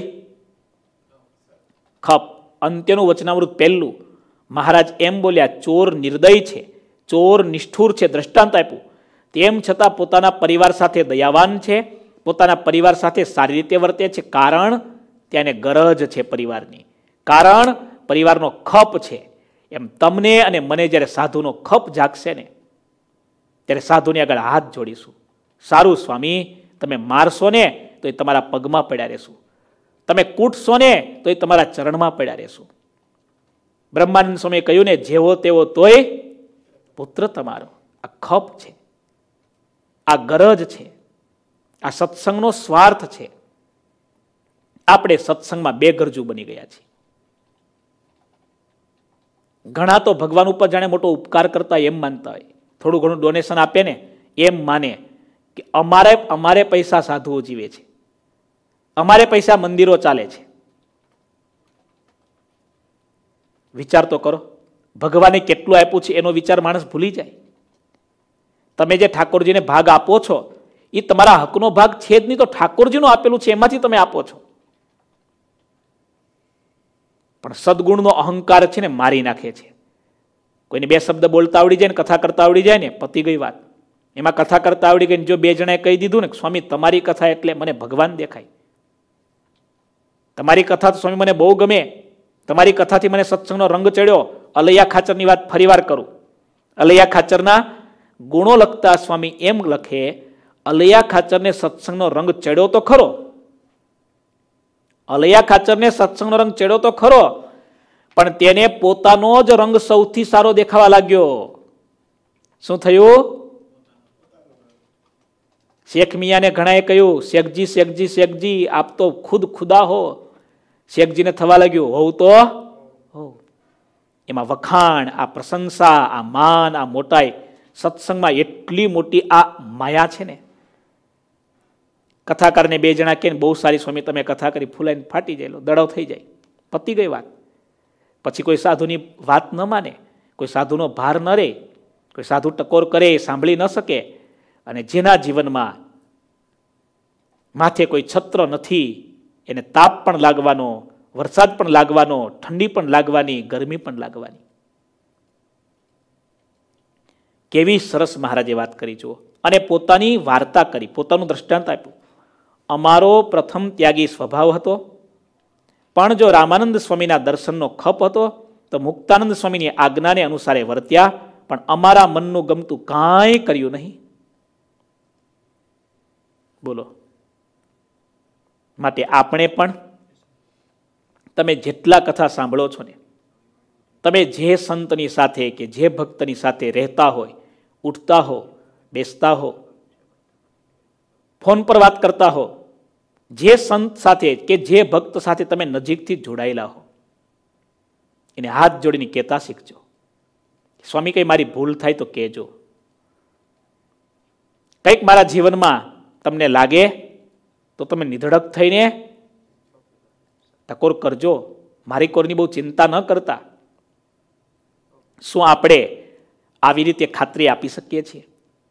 ખપ. અંત્યનું વચનામૃત પહેલું મહારાજ એમ બોલ્યા, ચોર નિર્દય છે, ચોર નિષ્ઠુર છે, દ્રષ્ટાંત આપ્યું. તેમ છતાં પોતાના પરિવાર સાથે દયાવાન છે, પોતાના પરિવાર સાથે સારી રીતે વર્તે છે. કારણ તેને ગરજ છે પરિવારની, કારણ પરિવારનો ખપ છે. એમ તમને અને મને જ્યારે સાધુનો ખપ જાગશે ને ત્યારે સાધુની આગળ હાથ જોડીશું. સારું સ્વામી, તમે મારશો ને તો એ તમારા પગમાં પડ્યા રહેશું, તમે કૂટશો ને તો એ તમારા ચરણમાં પડ્યા રહેશું. બ્રહ્માનંદ સ્વામીએ કહ્યું ને, જેવો તેવો તોય પુત્ર તમારો. આ ખપ છે, આ ગરજ છે, આ સત્સંગનો સ્વાર્થ છે. આપણે સત્સંગમાં બે ગરજુ બની ગયા છીએ. ઘણા તો ભગવાન ઉપર જાણે મોટો ઉપકાર કરતા એમ માનતા હોય, થોડું ઘણું ડોનેશન આપે ને એમ માને કે અમારે અમારે પૈસા સાધુઓ જીવે છે, અમારે પૈસા મંદિરો ચાલે છે. વિચાર તો કરો, ભગવાને કેટલું આપ્યું છે એનો વિચાર માણસ ભૂલી જાય. તમે જે ઠાકોરજીને ભાગ આપો છો એ તમારા હકનો ભાગ છે જ નહીં, તો ઠાકોરજીનું આપેલું છે એમાંથી તમે આપો છો. પણ સદગુણનો અહંકાર છે ને મારી નાખે છે. કોઈને બે શબ્દ બોલતા આવડી જાય ને, કથા કરતા આવડી જાય ને, પતી ગઈ વાત. એમાં કથા કરતા આવડી ગઈ, જો બે જણાએ કહી દીધું ને, સ્વામી તમારી કથા એટલે મને ભગવાન દેખાય, તમારી કથા તો સ્વામી મને બહુ ગમે, તમારી કથાથી મને સત્સંગનો રંગ ચડ્યો. અલૈયા ખાચરની વાત ફરીવાર કરું. અલૈયા ખાચરના ગુણો લખતા સ્વામી એમ લખે, અલૈયા ખાચરને સત્સંગનો રંગ ચડ્યો તો ખરો, અલૈયા ખાચરને સત્સંગનો રંગ ચડ્યો તો ખરો, પણ તેને પોતાનો જ રંગ સૌથી સારો દેખાવા લાગ્યો. શું થયું? શેખ મિયાને ઘણાએ કહ્યું, શેખજી શેખજી શેખજી આપ તો ખુદ ખુદા હો. શેખજીને થવા લાગ્યું, હોવ તો હો. એમાં વખાણ, આ પ્રશંસા, આ માન, આ મોટાઈ સત્સંગમાં એટલી મોટી આ માયા છે ને. કથાકારને બે જણા કે બહુ સારી સ્વામી તમે કથા કરી, ફૂલાઈને ફાટી જાય, દડાવ થઈ જાય, પતી ગઈ વાત. પછી કોઈ સાધુની વાત ન માને, કોઈ સાધુનો ભાર ન રહે, કોઈ સાધુ ટકોર કરે એ સાંભળી ન શકે. અને જેના જીવનમાં માથે કોઈ છત્ર નથી, એને તાપ પણ લાગવાનો, વરસાદ પણ લાગવાનો, ઠંડી પણ લાગવાની, ગરમી પણ લાગવાની. કેવી સરસ મહારાજે વાત કરી જુઓ. અને પોતાની વાર્તા કરી, પોતાનું દ્રષ્ટાંત આપ્યું. અમારો પ્રથમ ત્યાગી સ્વભાવ હતો, પણ જો રામાનંદ સ્વામીના દર્શનનો ખપ હતો તો મુક્તાનંદ સ્વામીની આજ્ઞાને અનુસારે વર્ત્યા, પણ અમારા મનનું ગમતું કાંઈ કર્યું નહીં. બોલો. માટે આપણે પણ, તમે જેટલા કથા સાંભળો છો ને, તમે જે સંતની સાથે કે જે ભક્તની સાથે રહેતા હોય, ઉઠતા હો, બેસતા હો, ફોન પર વાત કરતા હો, જે સંત સાથે કે જે ભક્ત સાથે તમે નજીકથી જોડાયેલા હો, એને હાથ જોડીને કહેતા શીખજો, સ્વામી કંઈ મારી ભૂલ થાય તો કહેજો. કંઈક મારા જીવનમાં તમને લાગે તો તમે નિધડક થઈને ટકોર કરજો, મારી કોરની બહુ ચિંતા ન કરતા. શું આપણે આવી રીતે ખાતરી આપી શકીએ છીએ?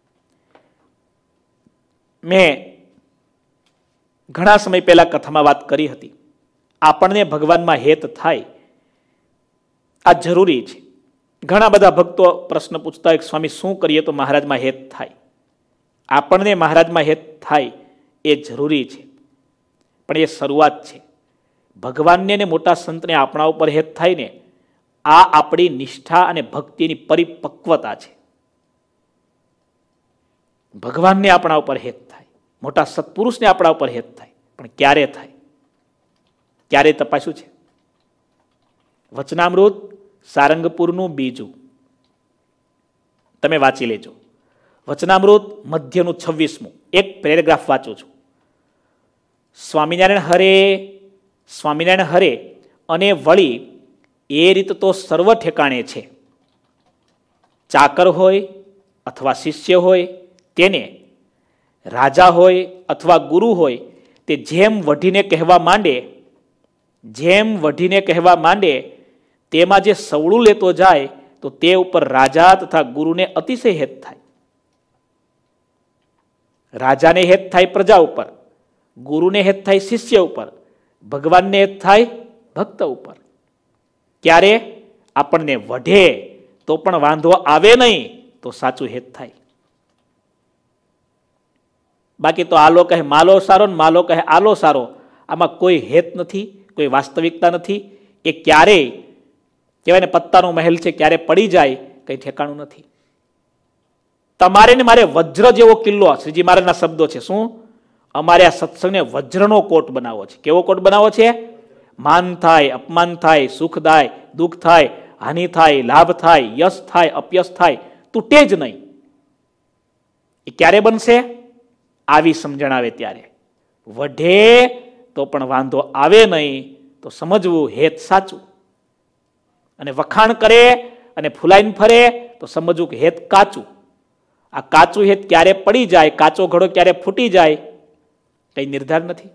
મેં ઘણા સમય પહેલા કથામાં વાત કરી હતી, આપણને ભગવાનમાં હેત થાય આ જરૂરી છે. ઘણા બધા ભક્તો પ્રશ્ન પૂછતા હોય, સ્વામી શું કરીએ તો મહારાજમાં હેત થાય? આપણને મહારાજમાં હેત થાય એ જરૂરી છે, પણ એ શરૂઆત છે. ભગવાનને ને મોટા સંતને આપણા ઉપર હેત થાય ને, આ આપણી નિષ્ઠા અને ભક્તિની પરિપક્વતા છે. ભગવાનને આપણા ઉપર હેત થાય, મોટા સત્પુરુષને આપણા ઉપર હેત થાય, પણ ક્યારે થાય? ક્યારે તપાસ્યું છે? વચનામૃત સારંગપુરનું બીજું તમે વાંચી લેજો. વચનામૃત મધ્યનું છવ્વીસમું એક પેરેગ્રાફ વાંચું છું. સ્વામિનારાયણ હરે, સ્વામિનારાયણ હરે અને વળી એ રીત તો સર્વ ઠેકાણે છે. ચાકર હોય અથવા શિષ્ય હોય, તેને રાજા હોય અથવા ગુરુ હોય, તે જેમ વઢીને કહેવા માંડે, જેમ વઢીને કહેવા માંડે તેમાં જે સવળું લેતો જાય તો તે ઉપર રાજા તથા ગુરુને અતિશય હેત થાય. રાજાને હેત થાય પ્રજા ઉપર, ગુરુને હેત થાય શિષ્ય ઉપર, ભગવાનને હેત થાય ભક્ત ઉપર. ક્યારે? આપણને વઢે તો પણ વાંધો આવે નહીં તો સાચું હેત થાય. બાકી તો આલો કહે માલો સારો ને માલો કહે આલો સારો, આમાં કોઈ હેત નથી, કોઈ વાસ્તવિકતા નથી. એ ક્યારેય કહેવાય ને પત્તાનો મહેલ છે, ક્યારે પડી જાય કંઈ ઠેકાણું નથી. તમારે ને મારે વજ્ર જેવો કિલ્લો, શ્રીજી મહારાજના શબ્દો છે. શું? અમારે આ સત્સંગને વજ્રનો કોટ બનાવવો છે. કેવો કોટ બનાવવો છે? માન થાય, અપમાન થાય, સુખ થાય, દુઃખ થાય, હાનિ થાય, લાભ થાય, યશ થાય, અપયશ થાય, તૂટે જ નહીં. એ ક્યારે બનશે? આવી સમજણ આવે ત્યારે. વઢે તો પણ વાંધો આવે નહીં તો સમજવું હેત સાચું, અને વખાણ કરે અને ફૂલાઈને ફરે તો સમજવું કે હેત કાચું. આ કાચું હેત ક્યારે પડી જાય, કાચો ઘડો ક્યારે ફૂટી જાય, કઈ નિર્ધાર નથી.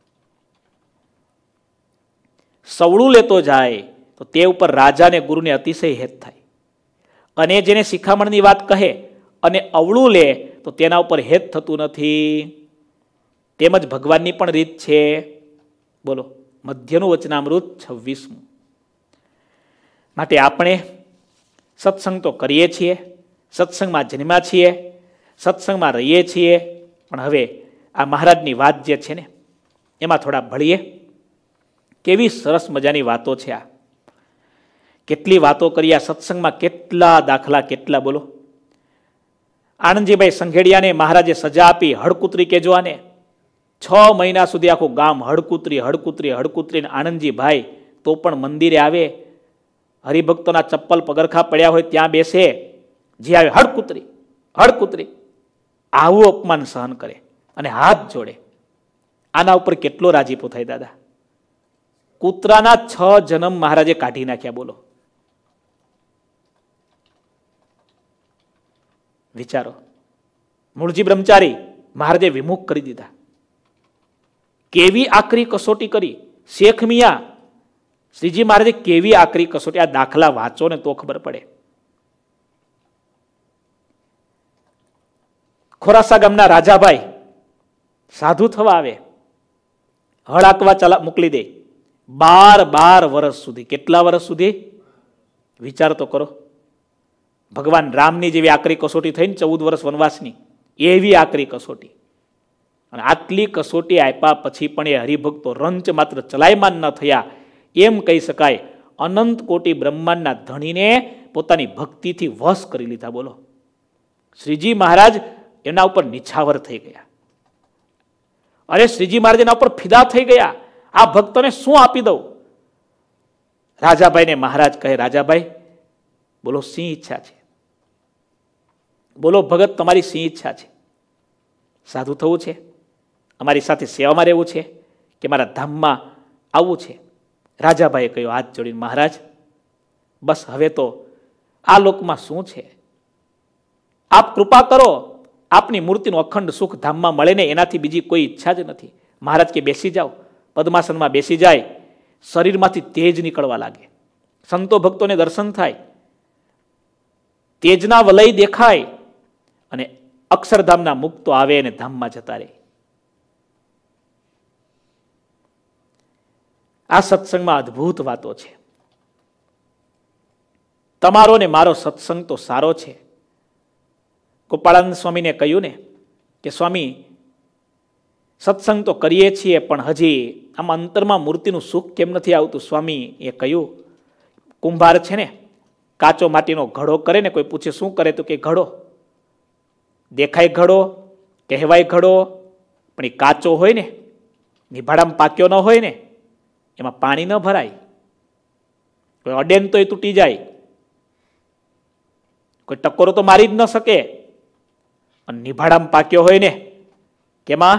સવળું લેતો જાય તો તે ઉપર રાજા ને ગુરુને અતિશય હેત થાય, અને જેને શિખામણની વાત કહે અને અવળું લે તો તેના ઉપર હેત થતું નથી. તેમજ ભગવાનની પણ રીત છે. બોલો. મધ્યનું વચનામૃત છવ્વીસમું. માટે આપણે સત્સંગ તો કરીએ છીએ, સત્સંગમાં જન્મ્યા છીએ, સત્સંગમાં રહીએ છીએ, પણ હવે આ મહારાજની વાત જે છે ને એમાં થોડા ભળીએ. કેવી સરસ મજાની વાતો છે આ. કેટલી વાતો કરી આ સત્સંગમાં, કેટલા દાખલા, કેટલા. બોલો. આનંદજીભાઈ સંઘેડિયાને મહારાજે સજા આપી, હડકુતરી કેજો આને. છ મહિના સુધી આખું ગામ હડકુતરી હડકુતરી હડકુતરી. આનંદજીભાઈ તો પણ મંદિરે આવે, હરિભક્તોના ચપ્પલ પગરખા પડ્યા હોય ત્યાં બેસે, જે આવે હડકુતરી હડકુતરી. આવું અપમાન સહન કરે અને હાથ જોડે. આના ઉપર કેટલો રાજીપો થાય દાદા. કૂતરાના છ જન્મ મહારાજે કાઢી નાખ્યા. બોલો. વિચારો, મૂળજી બ્રહ્મચારી મહારાજે વિમુખ કરી દીધા. કેવી આકરી કસોટી કરી શેખ મિયા, શ્રીજી મહારાજે કેવી આકરી કસોટી. આ દાખલા વાંચો ને તો ખબર પડે. ખોરાસા ગામના રાજાભાઈ સાધુ થવા આવે, હળાકવા ચલા મોકલી દે. બાર બાર વર્ષ સુધી, કેટલા વર્ષ સુધી વિચાર તો કરો. ભગવાન રામની જેવી આકરી કસોટી થઈ ને ચૌદ વર્ષ વનવાસની, એવી આકરી કસોટી. અને આટલી કસોટી આપ્યા પછી પણ એ હરિભક્તો રંચ માત્ર ચલાયમાન ન થયા એમ કહી શકાય. અનંત કોટી બ્રહ્માંડના ધણીને પોતાની ભક્તિથી વશ કરી લીધા. બોલો, શ્રીજી મહારાજ એના ઉપર નિછાવર થઈ ગયા. અરે શ્રીજી મહારાજ એના ઉપર ફિદા થઈ ગયા. આ ભક્તોને શું આપી દઉં? રાજાભાઈને મહારાજ કહે, રાજાભાઈ બોલો શી ઈચ્છા છે? બોલો ભગત, તમારી શી ઈચ્છા છે? સાધુ થવું છે? અમારી સાથે સેવામાં રહેવું છે? કે મારા ધામમાં આવવું છે? રાજાભાઈએ કહ્યું હાથ જોડીને, મહારાજ બસ હવે તો આ લોકમાં શું છે, આપ કૃપા કરો, આપની મૂર્તિનું અખંડ સુખ ધામમાં મળે ને એનાથી બીજી કોઈ ઈચ્છા જ નથી. મહારાજ કે બેસી જાઓ. પદ્માસનમાં બેસી જાય, શરીરમાંથી તેજ નીકળવા લાગે. સંતો ભક્તોને દર્શન થાય, તેજના વલય દેખાય અને અક્ષરધામના મુક્તો આવે અને ધામમાં જતા રહે. આ સત્સંગમાં અદ્ભુત વાતો છે. તમારો ને મારો સત્સંગ તો સારો છે. ગોપાળાનંદ સ્વામીને કહ્યું ને કે સ્વામી સત્સંગ તો કરીએ છીએ પણ હજી આમ અંતરમાં મૂર્તિનું સુખ કેમ નથી આવતું? સ્વામી એ કહ્યું, કુંભાર છે ને, કાચો માટીનો ઘડો કરે ને, કોઈ પૂછે શું કરે તો કે ઘડો. દેખાય ઘડો, કહેવાય ઘડો, પણ એ કાચો હોય ને, નિભાડામાં પાક્યો ન હોય ને, એમાં પાણી ન ભરાય. કોઈ અડેન તો એ તૂટી જાય, કોઈ ટકોરો તો મારી જ ન શકે. અને નિભાડામાં પાક્યો હોય ને, કેમાં?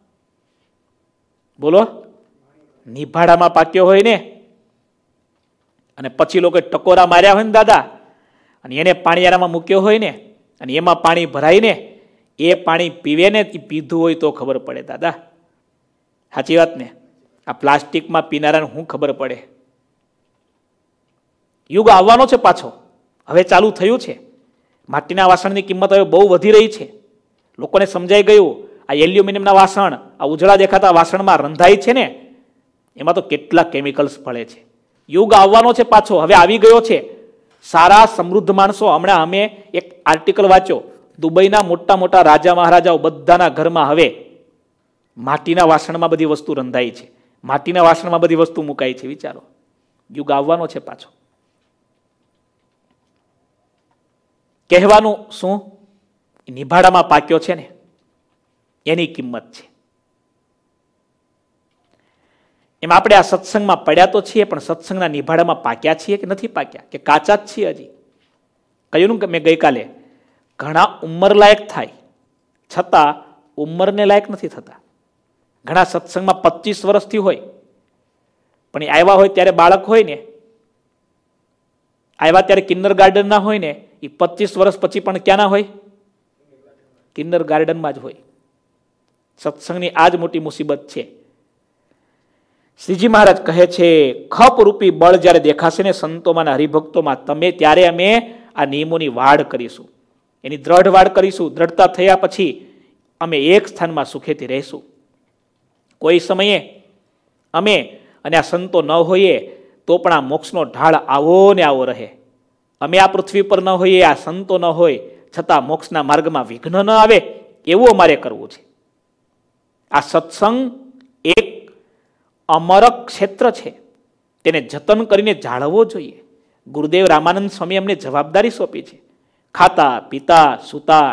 બોલો, નિભાડામાં પાક્યો હોય ને, અને પછી લોકો ટકોરા માર્યા હોય ને દાદા, અને એને પાણીયારામાં મૂક્યો હોય ને, અને એમાં પાણી ભરાય ને, એ પાણી પીવે ને, એ પીધું હોય તો ખબર પડે દાદા. સાચી વાત ને? આ પ્લાસ્ટિકમાં પીનારાને શું ખબર પડે? યુગ આવવાનો છે પાછો, હવે ચાલુ થયું છે. માટીના વાસણની કિંમત હવે બહુ વધી રહી છે. લોકોને સમજાઈ ગયું આ એલ્યુમિનિયમના વાસણ, આ ઉજળા દેખાતા વાસણમાં રંધાય છે ને, એમાં તો કેટલા કેમિકલ્સ ભળે છે. યુગ આવવાનો છે પાછો, હવે આવી ગયો છે. સારા સમૃદ્ધ માણસો, હમણાં અમે એક આર્ટિકલ વાંચ્યો, દુબઈના મોટા મોટા રાજા મહારાજાઓ બધાના ઘરમાં હવે માટીના વાસણમાં બધી વસ્તુ રંધાય છે, માટીના વાસણમાં બધી વસ્તુ મુકાય છે. વિચારો, યુગ આવવાનો છે પાછો. કહેવાનું શું? નિભાડામાં પાક્યો છે ને, એની કિંમત છે. એમ આપણે આ સત્સંગમાં પડ્યા તો છીએ, પણ સત્સંગના નિભાડામાં પાક્યા છીએ કે નથી પાક્યા, કે કાચા જ છીએ હજી? કહ્યું કે મેં ગઈકાલે, ઘણા ઉંમર લાયક થાય છતાં ઉંમરને લાયક નથી થતા. ઘણા સત્સંગમાં પચીસ વર્ષથી હોય, પણ એ આવ્યા હોય ત્યારે બાળક હોય ને, આવ્યા ત્યારે કિન્ડર ગાર્ડન ના હોય ને, એ પચીસ વર્ષ પછી પણ ક્યાંના હોય? કિન્ડર ગાર્ડનમાં જ હોય. સત્સંગની આ જ મોટી મુસીબત છે. શ્રીજી મહારાજ કહે છે, ખપ રૂપી બળ જ્યારે દેખાશે ને સંતોમાં અને હરિભક્તોમાં, તમે ત્યારે અમે આ નિયમોની વાડ કરીશું, એની દ્રઢ વાડ કરીશું. દ્રઢતા થયા પછી અમે એક સ્થાનમાં સુખેથી રહીશું. કોઈ સમયે અમે અને આ સંતો ન હોઈએ તો પણ આ મોક્ષનો ઢાળ આવો ને આવો રહે. અમે આ પૃથ્વી પર ન હોઈએ, આ સંતો ન હોય, છતાં મોક્ષના માર્ગમાં વિઘ્ન ન આવે, એવું અમારે કરવું છે. આ સત્સંગ એક અમર ક્ષેત્ર છે, તેને જતન કરીને જાળવવો જોઈએ. ગુરુદેવ રામાનંદ સ્વામી અમને જવાબદારી સોંપી છે. ખાતા પીતા સુતા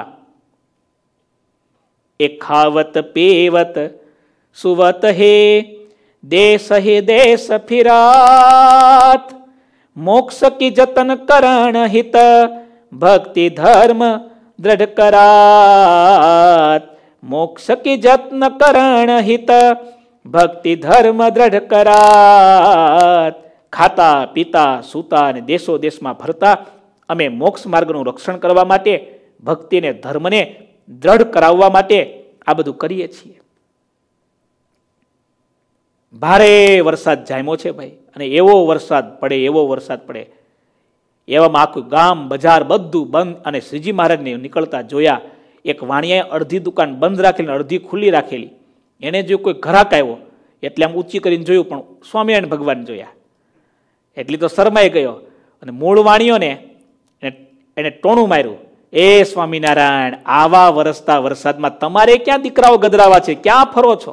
એ ખાવત પીવત સુવત હે, દેશ હે દેશ ફિરાત, મોક્ષ કી જતન કરણ હિત, ભક્તિ ધર્મ દ્રઢ કરાત. મોક્ષ કી જતન કરણ હિત, ભક્તિ ધર્મ દ્રઢ કરાત. ખાતા પીતા સૂતા અને દેશો દેશમાં ફરતા અમે મોક્ષ માર્ગનું રક્ષણ કરવા માટે ભક્તિને, ધર્મને દ્રઢ કરાવવા માટે આ બધું કરીએ છીએ. ભારે વરસાદ જામ્યો છે ભાઈ, અને એવો વરસાદ પડે એવો વરસાદ પડે એવામાં આખું ગામ બજાર બધું બંધ, અને શ્રીજી મહારાજને નીકળતા જોયા. એક વાણિયાએ અડધી દુકાન બંધ રાખેલી, અડધી ખુલ્લી રાખેલી. એને જો કોઈ ઘરાક આવ્યો એટલે આમ ઊંચી કરીને જોયું, પણ સ્વામિનારાયણ ભગવાન જોયા એટલી તો શરમાઈ ગયો, અને મૂળ વાણિયોને એને ટોણું માર્યું, એ સ્વામિનારાયણ, આવા વરસતા વરસાદમાં તમારે ક્યાં દીકરાઓ ગધરાવા છે? ક્યાં ફરો છો?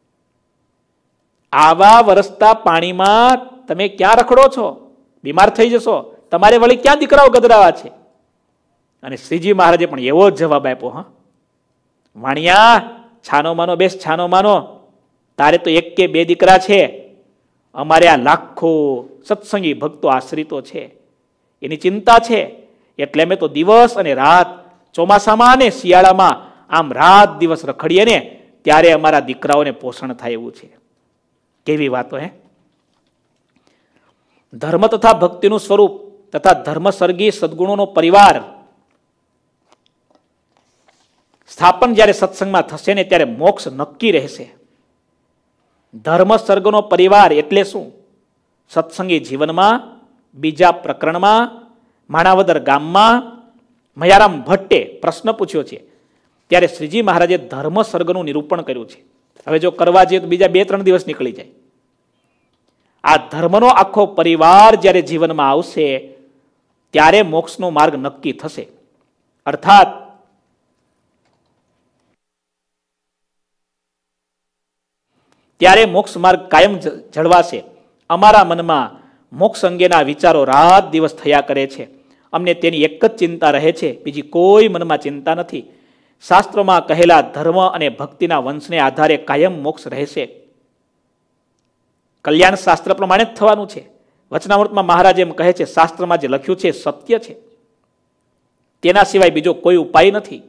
આવા વરસતા પાણીમાં તમે ક્યાં રખડો છો? બીમાર થઈ જશો. તમારે વળી ક્યાં દીકરાઓ ગધરાવા છે? અને શ્રીજી મહારાજે પણ એવો જ જવાબ આપ્યો, હા વાણિયા, છાનો માનો બેસ, છાનો માનો, તારે તો એક કે બે દીકરા છે, અમારે આ લાખો સત્સંગી ભક્તો આશ્રિતો છે, એની ચિંતા છે, એટલે અમે તો દિવસ અને રાત, ચોમાસામાં અને શિયાળામાં આમ રાત દિવસ રખડીએ ને ત્યારે અમારા દીકરાઓને પોષણ થાય એવું છે. કેવી વાતો હે! ધર્મ તથા ભક્તિનું સ્વરૂપ તથા ધર્મસર્ગી સદગુણોનો પરિવાર સ્થાપન જ્યારે સત્સંગમાં થશે ને ત્યારે મોક્ષ નક્કી રહેશે. ધર્મસર્ગનો પરિવાર એટલે શું? સત્સંગી જીવનમાં, બીજા પ્રકરણમાં, માણાવદર ગામમાં મયારામ ભટ્ટે પ્રશ્ન પૂછ્યો છે ત્યારે શ્રીજી મહારાજે ધર્મસર્ગનું નિરૂપણ કર્યું છે. હવે જો કરવા જઈએ તો બીજા બે ત્રણ દિવસ નીકળી જાય. આ ધર્મનો આખો પરિવાર જ્યારે જીવનમાં આવશે ત્યારે મોક્ષનો માર્ગ નક્કી થશે. અર્થાત ત્યારે મોક્ષ માર્ગ કાયમ જળવાશે. અમારા મનમાં મોક્ષ અંગેના વિચારો રાત દિવસ થયા કરે છે. અમને તેની એક જ ચિંતા રહે છે, બીજી કોઈ મનમાં ચિંતા નથી. શાસ્ત્રોમાં કહેલા ધર્મ અને ભક્તિના વંશને આધારે કાયમ મોક્ષ રહેશે. કલ્યાણ શાસ્ત્ર પ્રમાણે જ થવાનું છે. વચનામૃતમાં મહારાજ એમ કહે છે, શાસ્ત્રમાં જે લખ્યું છે સત્ય છે, તેના સિવાય બીજો કોઈ ઉપાય નથી.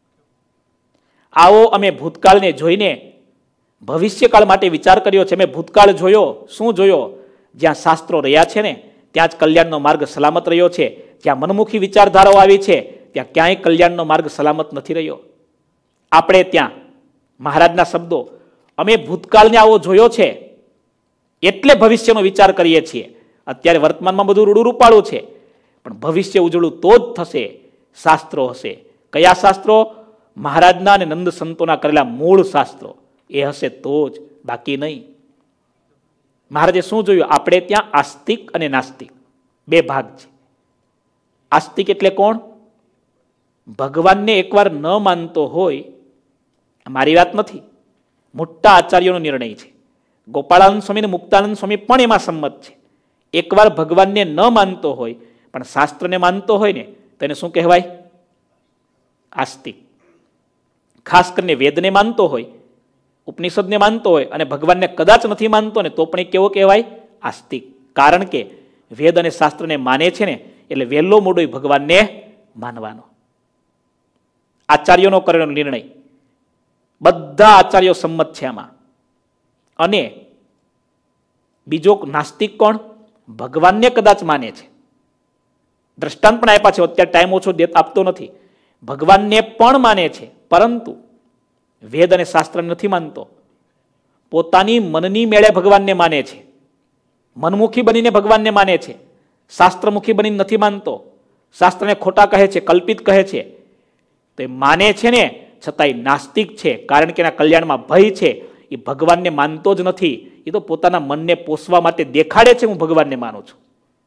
આવો અમે ભૂતકાળને જોઈને ભવિષ્યકાળ માટે વિચાર કર્યો છે. અમે ભૂતકાળ જોયો. શું જોયો? જ્યાં શાસ્ત્રો રહ્યા છે ને ત્યાં જ કલ્યાણનો માર્ગ સલામત રહ્યો છે. જ્યાં મનમુખી વિચારધારાઓ આવી છે ત્યાં ક્યાંય કલ્યાણનો માર્ગ સલામત નથી રહ્યો. આપણે ત્યાં મહારાજના શબ્દો, અમે ભૂતકાળને આવો જોયો છે એટલે ભવિષ્યનો વિચાર કરીએ છીએ. અત્યારે વર્તમાનમાં બધું રૂડું રૂપાળું છે, પણ ભવિષ્ય ઉજળું તો જ થશે. શાસ્ત્રો હશે. કયા શાસ્ત્રો? મહારાજના અને નંદ સંતોના કરેલા મૂળ શાસ્ત્રો. એ હશે તો જ, બાકી નહીં. મહારાજે શું જોયું? આપણે ત્યાં આસ્તિક અને નાસ્તિક બે ભાગ છે. આસ્તિક એટલે કોણ? ભગવાનને એકવાર ન માનતો હોય, મારી વાત નથી, મોટા આચાર્યોનો નિર્ણય છે. ગોપાળાનંદ સ્વામી અને મુક્તાનંદ સ્વામી પણ એમાં સંમત છે. એકવાર ભગવાનને ન માનતો હોય પણ શાસ્ત્રને માનતો હોય ને તેને શું કહેવાય? આસ્તિક. ખાસ કરીને વેદને માનતો હોય, ઉપનિષદને માનતો હોય અને ભગવાનને કદાચ નથી માનતો ને તો પણ એ કેવો કહેવાય? આસ્તિક. કારણ કે વેદ અને શાસ્ત્રને માને છે ને એટલે વહેલો મોડો ભગવાનને માનવાનો. આચાર્યોનો કરેલો નિર્ણય, બધા આચાર્યો સંમત છે આમાં. અને બીજો નાસ્તિક કોણ? ભગવાનને કદાચ માને છે. દ્રષ્ટાંત પણ આપ્યા છે, અત્યારે ટાઈમ ઓછો આપતો નથી. ભગવાનને પણ માને છે પરંતુ વેદ અને શાસ્ત્ર નથી માનતો. પોતાની મનની મેળે ભગવાનને માને છે. મનમુખી બનીને ભગવાનને માને છે. શાસ્ત્રમુખી બનીને નથી માનતો. શાસ્ત્રને ખોટા કહે છે, કલ્પિત કહે છે. તો એ માને છે ને છતાંય નાસ્તિક છે. કારણ કે એના કલ્યાણમાં ભય છે. એ ભગવાનને માનતો જ નથી. એ તો પોતાના મનને પોષવા માટે દેખાડે છે હું ભગવાનને માનું છું.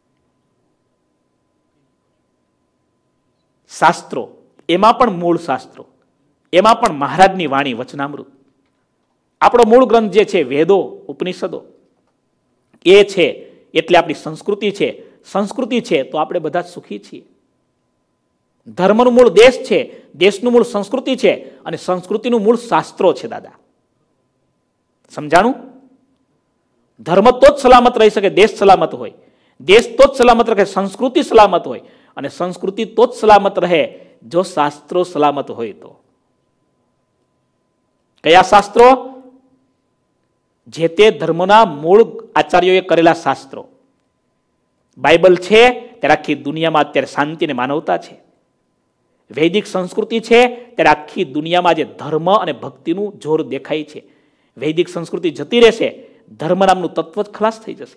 શાસ્ત્રો, એમાં પણ મૂળ શાસ્ત્રો, એમાં પણ મહારાજની વાણી વચનામૃત. આપણો મૂળ ગ્રંથ જે છે વેદો, ઉપનિષદો, એ છે એટલે આપણી સંસ્કૃતિ છે. સંસ્કૃતિ છે તો આપણે બધા સુખી છીએ. ધર્મનું મૂળ દેશ છે, દેશનું મૂળ સંસ્કૃતિ છે અને સંસ્કૃતિનું મૂળ શાસ્ત્રો છે. દાદા સમજાણું? ધર્મ તો જ સલામત રહી શકે, દેશ સલામત હોય. દેશ તો જ સલામત રહે, સંસ્કૃતિ સલામત હોય. અને સંસ્કૃતિ તો જ સલામત રહે જો શાસ્ત્રો સલામત હોય તો. કયા શાસ્ત્રો? જે તે ધર્મના મૂળ આચાર્યોએ કરેલા શાસ્ત્રો. બાઇબલ છે ત્યારે આખી દુનિયામાં અત્યારે શાંતિ અને માનવતા છે. વૈદિક સંસ્કૃતિ છે ત્યારે આખી દુનિયામાં જે ધર્મ અને ભક્તિનું જોર દેખાય છે. વૈદિક સંસ્કૃતિ જતી રહેશે, ધર્મ નામનું તત્વ જ ખલાસ થઈ જશે.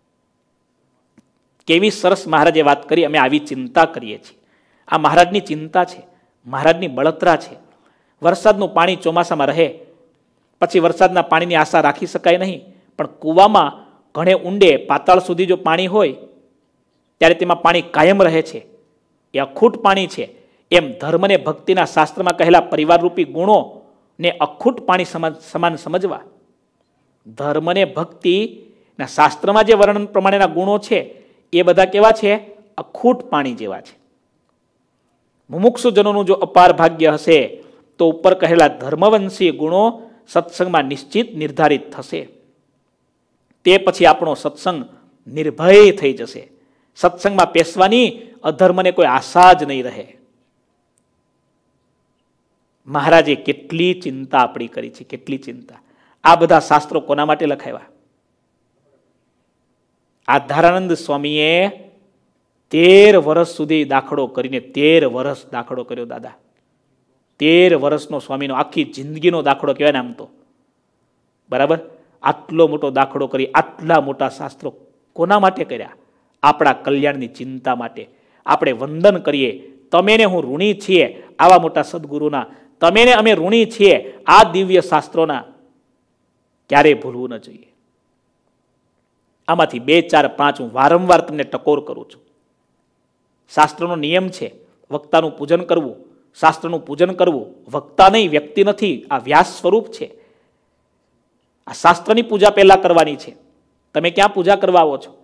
કેવી સરસ મહારાજે વાત કરી. અમે આવી ચિંતા કરીએ છીએ. આ મહારાજની ચિંતા છે, મહારાજની બળતરા છે. વરસાદનું પાણી ચોમાસામાં રહે, પછી વરસાદના પાણીની આશા રાખી શકાય નહીં. પણ કૂવામાં ઘણે ઊંડે પાતાળ સુધી જો પાણી હોય ત્યારે તેમાં પાણી કાયમ રહે છે, એ અખૂટ પાણી છે. એમ ધર્મને ભક્તિના શાસ્ત્રમાં કહેલા પરિવારરૂપી ગુણોને અખૂટ પાણી સમાન સમજવા. ધર્મને ભક્તિના શાસ્ત્રમાં જે વર્ણન પ્રમાણેના ગુણો છે એ બધા કેવા છે? અખૂટ પાણી જેવા છે. મુમુક્ષુજનોનું જો અપાર ભાગ્ય હશે તો ઉપર કહેલા ધર્મવંશી ગુણો સત્સંગમાં નિશ્ચિત નિર્ધારિત થશે. તે પછી આપણો સત્સંગ નિર્ભય થઈ જશે. સત્સંગમાં પેસવાની અધર્મને કોઈ આશા જ નહીં રહે. મહારાજે કેટલી ચિંતા આપણી કરી છે, કેટલી ચિંતા. આ બધા શાસ્ત્રો કોના માટે લખાવ્યા? આધારાનંદ સ્વામીએ તેર વર્ષ સુધી દાખલો કરીને, તેર વર્ષ દાખલો કર્યો દાદા. તેર વર્ષનો સ્વામીનો આખી જિંદગીનો દાખલો કહેવાય ને આમ તો. બરાબર? આટલો મોટો દાખલો કરી, આટલા મોટા શાસ્ત્રો કોના માટે કર્યા? આપણા કલ્યાણની ચિંતા માટે. આપણે વંદન કરીએ, તમે ને હું ઋણી છીએ આવા મોટા સદગુરુના, તમે ને અમે ઋણી છીએ આ દિવ્ય શાસ્ત્રોના. ક્યારેય ભૂલવું ન જોઈએ. આમાંથી બે ચાર પાંચ હું વારંવાર તમને ટકોર કરું છું. શાસ્ત્રનો નિયમ છે વક્તાનું પૂજન કરવું. શાસ્ત્રનું પૂજન કરવું વક્તા નહીં, વ્યક્તિ નથી, આ વ્યાસ સ્વરૂપ છે. આ શાસ્ત્રની પૂજા પહેલા કરવાની છે. તમે ક્યાં પૂજા કરવા આવો છો?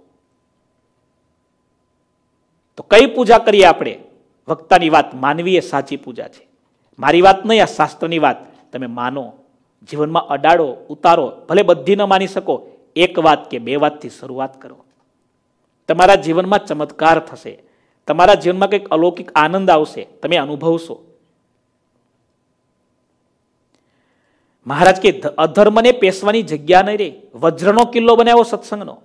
તો કઈ પૂજા કરીએ આપણે? વક્તાની વાત માનવી એ સાચી પૂજા છે. મારી વાત નહીં, આ શાસ્ત્રની વાત તમે માનો, જીવનમાં અડાડો, ઉતારો. ભલે બધી ન માની શકો, એક વાત કે બે વાતથી શરૂઆત કરો. તમારા જીવનમાં ચમત્કાર થશે, તમારા જીવનમાં કંઈક અલૌકિક આનંદ આવશે, તમે અનુભવશો. મહારાજ કે અધર્મને પેસવાની જગ્યા નહીં રે. વજ્રનો કિલ્લો બનાવ્યો સત્સંગનો.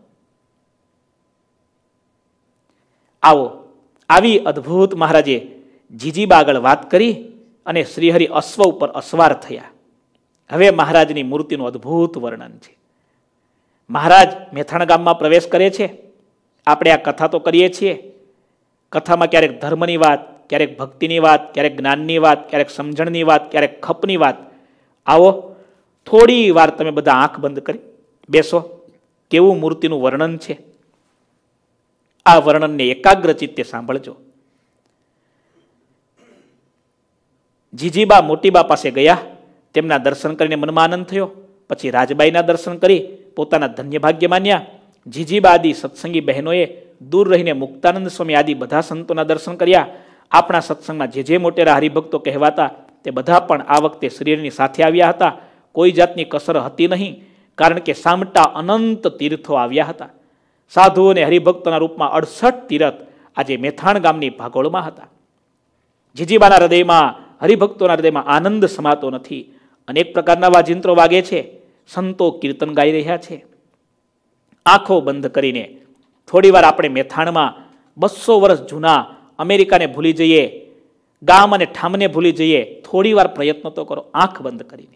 આવો, આવી અદ્ભુત મહારાજે જીજીબા આગળ વાત કરી અને શ્રીહરિ અશ્વ ઉપર અસવાર થયા. હવે મહારાજની મૂર્તિનું અદ્ભુત વર્ણન છે. મહારાજ મેથાણ ગામમાં પ્રવેશ કરે છે. આપણે આ કથા તો કરીએ છીએ. કથામાં ક્યારેક ધર્મની વાત, ક્યારેક ભક્તિની વાત, ક્યારેક જ્ઞાનની વાત, ક્યારેક સમજણની વાત, ક્યારેક ખપની વાત. આવો, થોડી વાર તમે બધા આંખ બંધ કરી બેસો. કેવું મૂર્તિનું વર્ણન છે, આ વર્ણનને એકાગ્ર ચિત્તે સાંભળજો. જીજીબા મોટીબા પાસે ગયા. તેમના દર્શન કરીને મનમાં આનંદ થયો. પછી રાજબાઈના દર્શન કરી પોતાના ધન્ય ભાગ્ય માન્યા. જીજીબા આદિ સત્સંગી બહેનોએ દૂર રહીને મુક્તાનંદ સ્વામી આદિ બધા સંતોના દર્શન કર્યા. આપણા સત્સંગમાં જે જે મોટેરા હરિભક્તો કહેવાતા તે બધા પણ આ વખતે શ્રીહરિની સાથે આવ્યા હતા. કોઈ જાતની કસર હતી નહીં, કારણ કે સામટા અનંત તીર્થો આવ્યા હતા. સાધુઓ અને હરિભક્તોના રૂપમાં અડસઠ તીર્થ આજે મેથાણ ગામની ભાગોળમાં હતા. જીજીબાના હૃદયમાં, હરિભક્તોના હૃદયમાં આનંદ સમાતો નથી. અનેક પ્રકારના વાજિંત્રો વાગે છે. સંતો કીર્તન ગાઈ રહ્યા છે. આંખો બંધ કરીને થોડી વાર આપણે મેથાણમાં બસો વર્ષ જૂના અમેરિકાને ભૂલી જઈએ, ગામ અને ઠામને ભૂલી જઈએ. થોડી વાર પ્રયત્ન તો કરો આંખ બંધ કરીને.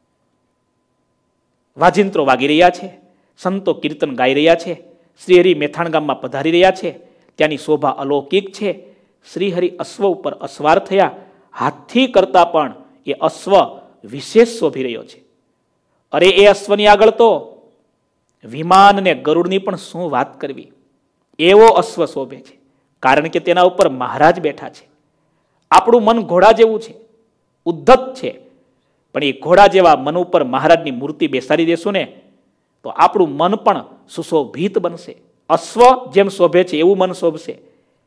વાજિંત્રો વાગી રહ્યા છે, સંતો કીર્તન ગાઈ રહ્યા છે. શ્રીહરિ મેથાણ ગામમાં પધારી રહ્યા છે. ત્યાંની શોભા અલૌકિક છે. શ્રીહરિ અશ્વ ઉપર અસવાર થયા. હાથી કરતા પણ એ અશ્વ વિશેષ શોભી રહ્યો છે. અરે એ અશ્વની આગળ તો વિમાન ને ગરુડની પણ શું વાત કરવી, એવો અશ્વ શોભે છે. કારણ કે તેના ઉપર મહારાજ બેઠા છે. આપણું મન ઘોડા જેવું છે, ઉદ્ધત છે, પણ એ ઘોડા જેવા મન ઉપર મહારાજની મૂર્તિ બેસાડી દેશું ને તો આપણું મન પણ સુશોભિત બનશે. અશ્વ જેમ શોભે છે એવું મન શોભશે.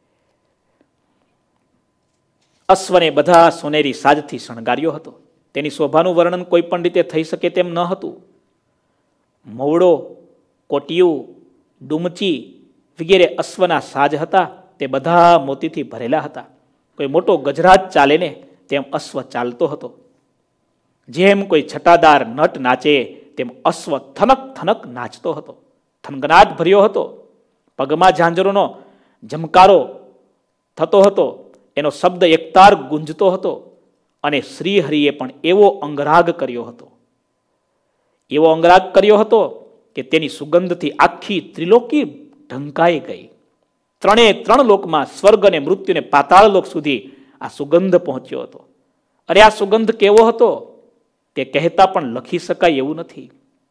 અશ્વને બધા સોનેરી સાજથી શણગાર્યો હતો. તેની શોભાનું વર્ણન કોઈ પણ રીતે થઈ શકે તેમ ન હતું. મવડો, કોટિયું, ડુમચી વગેરે અશ્વના સાજ હતા. તે બધા મોતીથી ભરેલા હતા. કોઈ મોટો ગજરાજ ચાલે ને તેમ અશ્વ ચાલતો હતો. જેમ કોઈ છટાદાર નટ નાચે તેમ અશ્વ થનક થનક નાચતો હતો. થનગનાટ ભર્યો હતો. પગમાં ઝાંઝરોનો ઝમકારો થતો હતો. એનો શબ્દ એકતાર ગુંજતો હતો અને શ્રીહરિએ પણ એવો અંગરાગ કર્યો હતો એવો અંગરાગ કર્યો હતો કે તેની સુગંધથી આખી ત્રિલોકી ઢંકાઈ ગઈ. ત્રણે ત્રણ લોકમાં સ્વર્ગ અને મૃત્યુ અને પાતાળ લોક સુધી આ સુગંધ પહોંચ્યો હતો. અરે આ સુગંધ કેવો હતો તે કહેતા પણ લખી શકાય એવું નથી.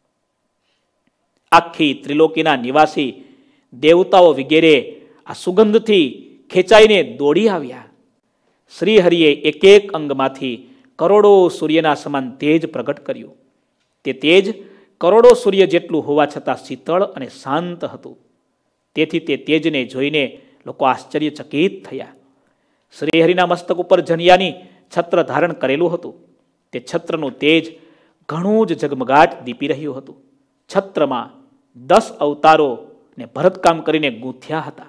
આખી ત્રિલોકીના નિવાસી દેવતાઓ વગેરે આ સુગંધથી ખેંચાઈને દોડી આવ્યા. શ્રીહરિએ એક એક અંગમાંથી કરોડો સૂર્યના સમાન તેજ પ્રગટ કર્યું. તે તેજ કરોડો સૂર્ય જેટલું હોવા છતાં શીતળ અને શાંત હતું. તેથી તે તેજને જોઈને લોકો આશ્ચર્યચકિત થયા. શ્રીહરિના મસ્તક ઉપર જનિયાની છત્ર ધારણ કરેલું હતું. તે છત્રનું તેજ ઘણું જ ઝગમગાટ દીપી રહ્યું હતું. છત્રમાં દસ અવતારો ને ભરતકામ કરીને ગૂંથ્યા હતા.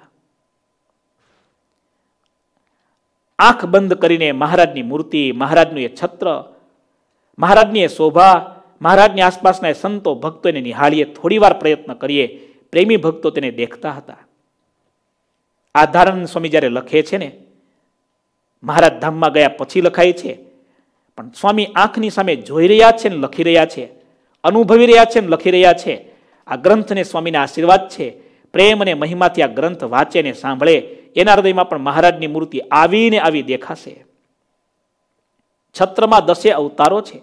આંખ બંધ કરીને મહારાજની મૂર્તિ, મહારાજનું એ છત્ર, મહારાજની એ શોભા, મહારાજની આસપાસના સંતો ભક્તો એને નિહાળીએ થોડી વાર પ્રયત્ન કરીએ. પ્રેમી ભક્તો તેને દેખતા હતા. આધારણ સ્વામી જ્યારે લખે છે ને, મહારાજ ધામમાં ગયા પછી લખાય છે, પણ સ્વામી આંખની સામે જોઈ રહ્યા છે ને લખી રહ્યા છે, અનુભવી રહ્યા છે ને લખી રહ્યા છે. આ ગ્રંથને સ્વામીના આશીર્વાદ છે. પ્રેમ અને મહિમાથી આ ગ્રંથ વાંચે ને સાંભળે એના હૃદયમાં પણ મહારાજની મૂર્તિ આવીને આવી દેખાશે. છત્રમાં દસે અવતારો છે.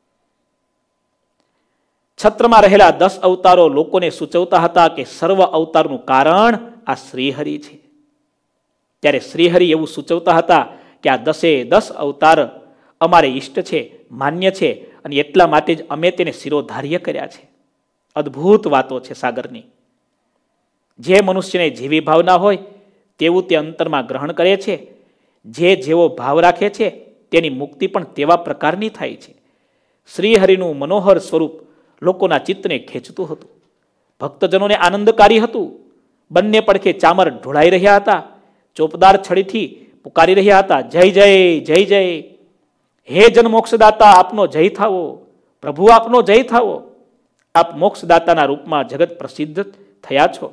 છત્રમાં રહેલા દસ અવતારો લોકોને સૂચવતા હતા કે સર્વ અવતારનું કારણ આ શ્રીહરિ છે. ત્યારે શ્રીહરિ એવું સૂચવતા હતા કે આ દસે દસ અવતાર અમારે ઈષ્ટ છે, માન્ય છે, અને એટલા માટે જ અમે તેને શિરોધાર્ય કર્યા છે. અદ્ભુત વાતો છે સાગરની. જે મનુષ્યને જેવી ભાવના હોય તેવું તે અંતરમાં ગ્રહણ કરે છે. જે જેવો ભાવ રાખે છે તેની મુક્તિ પણ તેવા પ્રકારની થાય છે. શ્રીહરિનું મનોહર સ્વરૂપ લોકોના ચિત્તને ખેંચતું હતું. ભક્તજનોને આનંદકારી હતું. બંને પડખે ચામર ઢોળાઈ રહ્યા હતા. ચોપદાર છડીથી પુકારી રહ્યા હતા, જય જય જય જય, હે જન મોક્ષદાતા આપનો જય થાવો, પ્રભુ આપનો જય થાવો, આપ મોક્ષદાતાના રૂપમાં જગત પ્રસિદ્ધ થયા છો.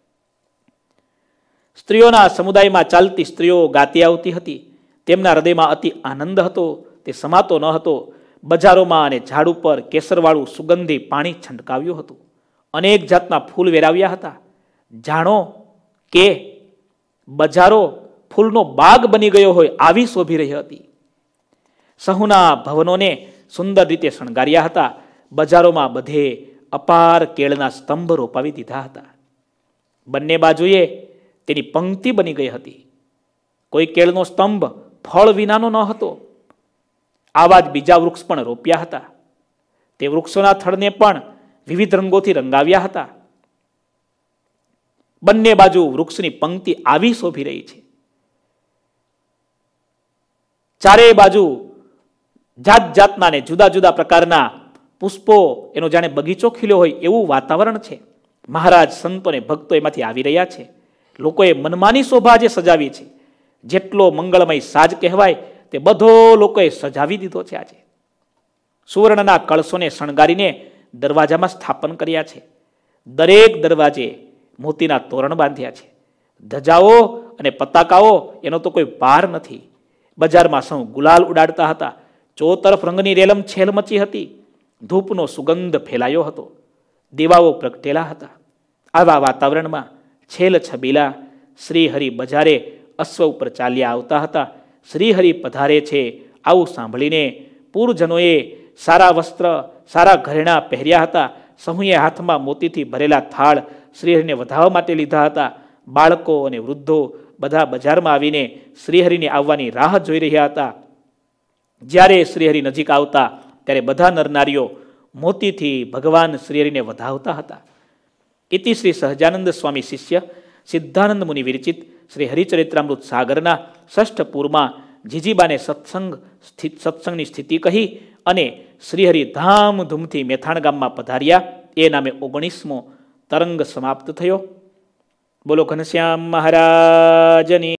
સ્ત્રીઓના સમુદાયમાં ચાલતી સ્ત્રીઓ ગાતી આવતી હતી. તેમના હૃદયમાં અતિ આનંદ હતો. તે સમાતો ન હતો. બજારોમાં અને ઝાડ ઉપર કેસરવાળું સુગંધી પાણી છંટકાવ્યું હતું. અનેક જાતના ફૂલ વેરાવ્યા હતા. જાણો કે બજારો ફૂલનો બાગ બની ગયો હોય આવી શોભી રહી હતી. સહુના ભવનોને સુંદર રીતે શણગાર્યા હતા. બજારોમાં બધે અપાર કેળના સ્તંભ રોપાવી દીધા હતા. બંને બાજુએ તેની પંક્તિ બની ગઈ હતી. કોઈ કેળનો સ્તંભ ફળ વિનાનો ન હતો. આવા જ બીજા વૃક્ષ પણ રોપ્યા હતા. તે વૃક્ષોના થડને પણ વિવિધ રંગોથી રંગાવ્યા હતા. બંને બાજુ વૃક્ષની પંક્તિ આવી શોભી રહી છે. ચારે બાજુ જાત જાતના ને જુદા જુદા પ્રકારના પુષ્પો, એનો જાણે બગીચો ખીલ્યો હોય એવું વાતાવરણ છે. મહારાજ, સંતો ને ભક્તો એમાંથી આવી રહ્યા છે. લોકોએ મનમાની શોભા જે સજાવી છે, જેટલો મંગળમય સાજ કહેવાય તે બધો લોકોએ સજાવી દીધો છે. આજે સુવર્ણના કળશોને શણગારીને દરવાજામાં સ્થાપન કર્યા છે. દરેક દરવાજે મોતીના તોરણ બાંધ્યા છે. ધજાઓ અને પતાકાઓ એનો તો કોઈ પાર નથી. બજારમાં સૌ ગુલાલ ઉડાડતા હતા. ચોતરફ રંગની રેલમ છેલ મચી હતી. ધૂપનો સુગંધ ફેલાયો હતો. દીવાઓ પ્રગટેલા હતા. આવા વાતાવરણમાં છેલ છબીલા શ્રીહરિ બજારે અશ્વ ઉપર ચાલ્યા આવતા હતા. શ્રીહરિ પધારે છે આવું સાંભળીને પૂરજનોએ સારા વસ્ત્ર, સારા ઘરેણા પહેર્યા હતા. સહુએ હાથમાં મોતીથી ભરેલા થાળ શ્રીહરિને વધાવવા માટે લીધા હતા. બાળકો અને વૃદ્ધો બધા બજારમાં આવીને શ્રીહરિને આવવાની રાહ જોઈ રહ્યા હતા. જ્યારે શ્રીહરિ નજીક આવતા ત્યારે બધા નરનારીઓ મોતીથી ભગવાન શ્રીહરિને વધાવતા હતા. ઇતિ શ્રી સહજાનંદ સ્વામી શિષ્ય સિદ્ધાનંદ મુનિ વિરચિત શ્રી હરિચરિત્રામૃત સાગરના ષષ્ઠ પૂરમાં જીજીબાને સત્સંગ સત્સંગની સ્થિતિ કહી અને શ્રીહરિ ધામધૂમથી મેથાણ ગામમાં પધાર્યા. એ નામે ઓગણીસમો તરંગ સમાપ્ત થયો. બોલો ઘનશ્યામ મહારાજની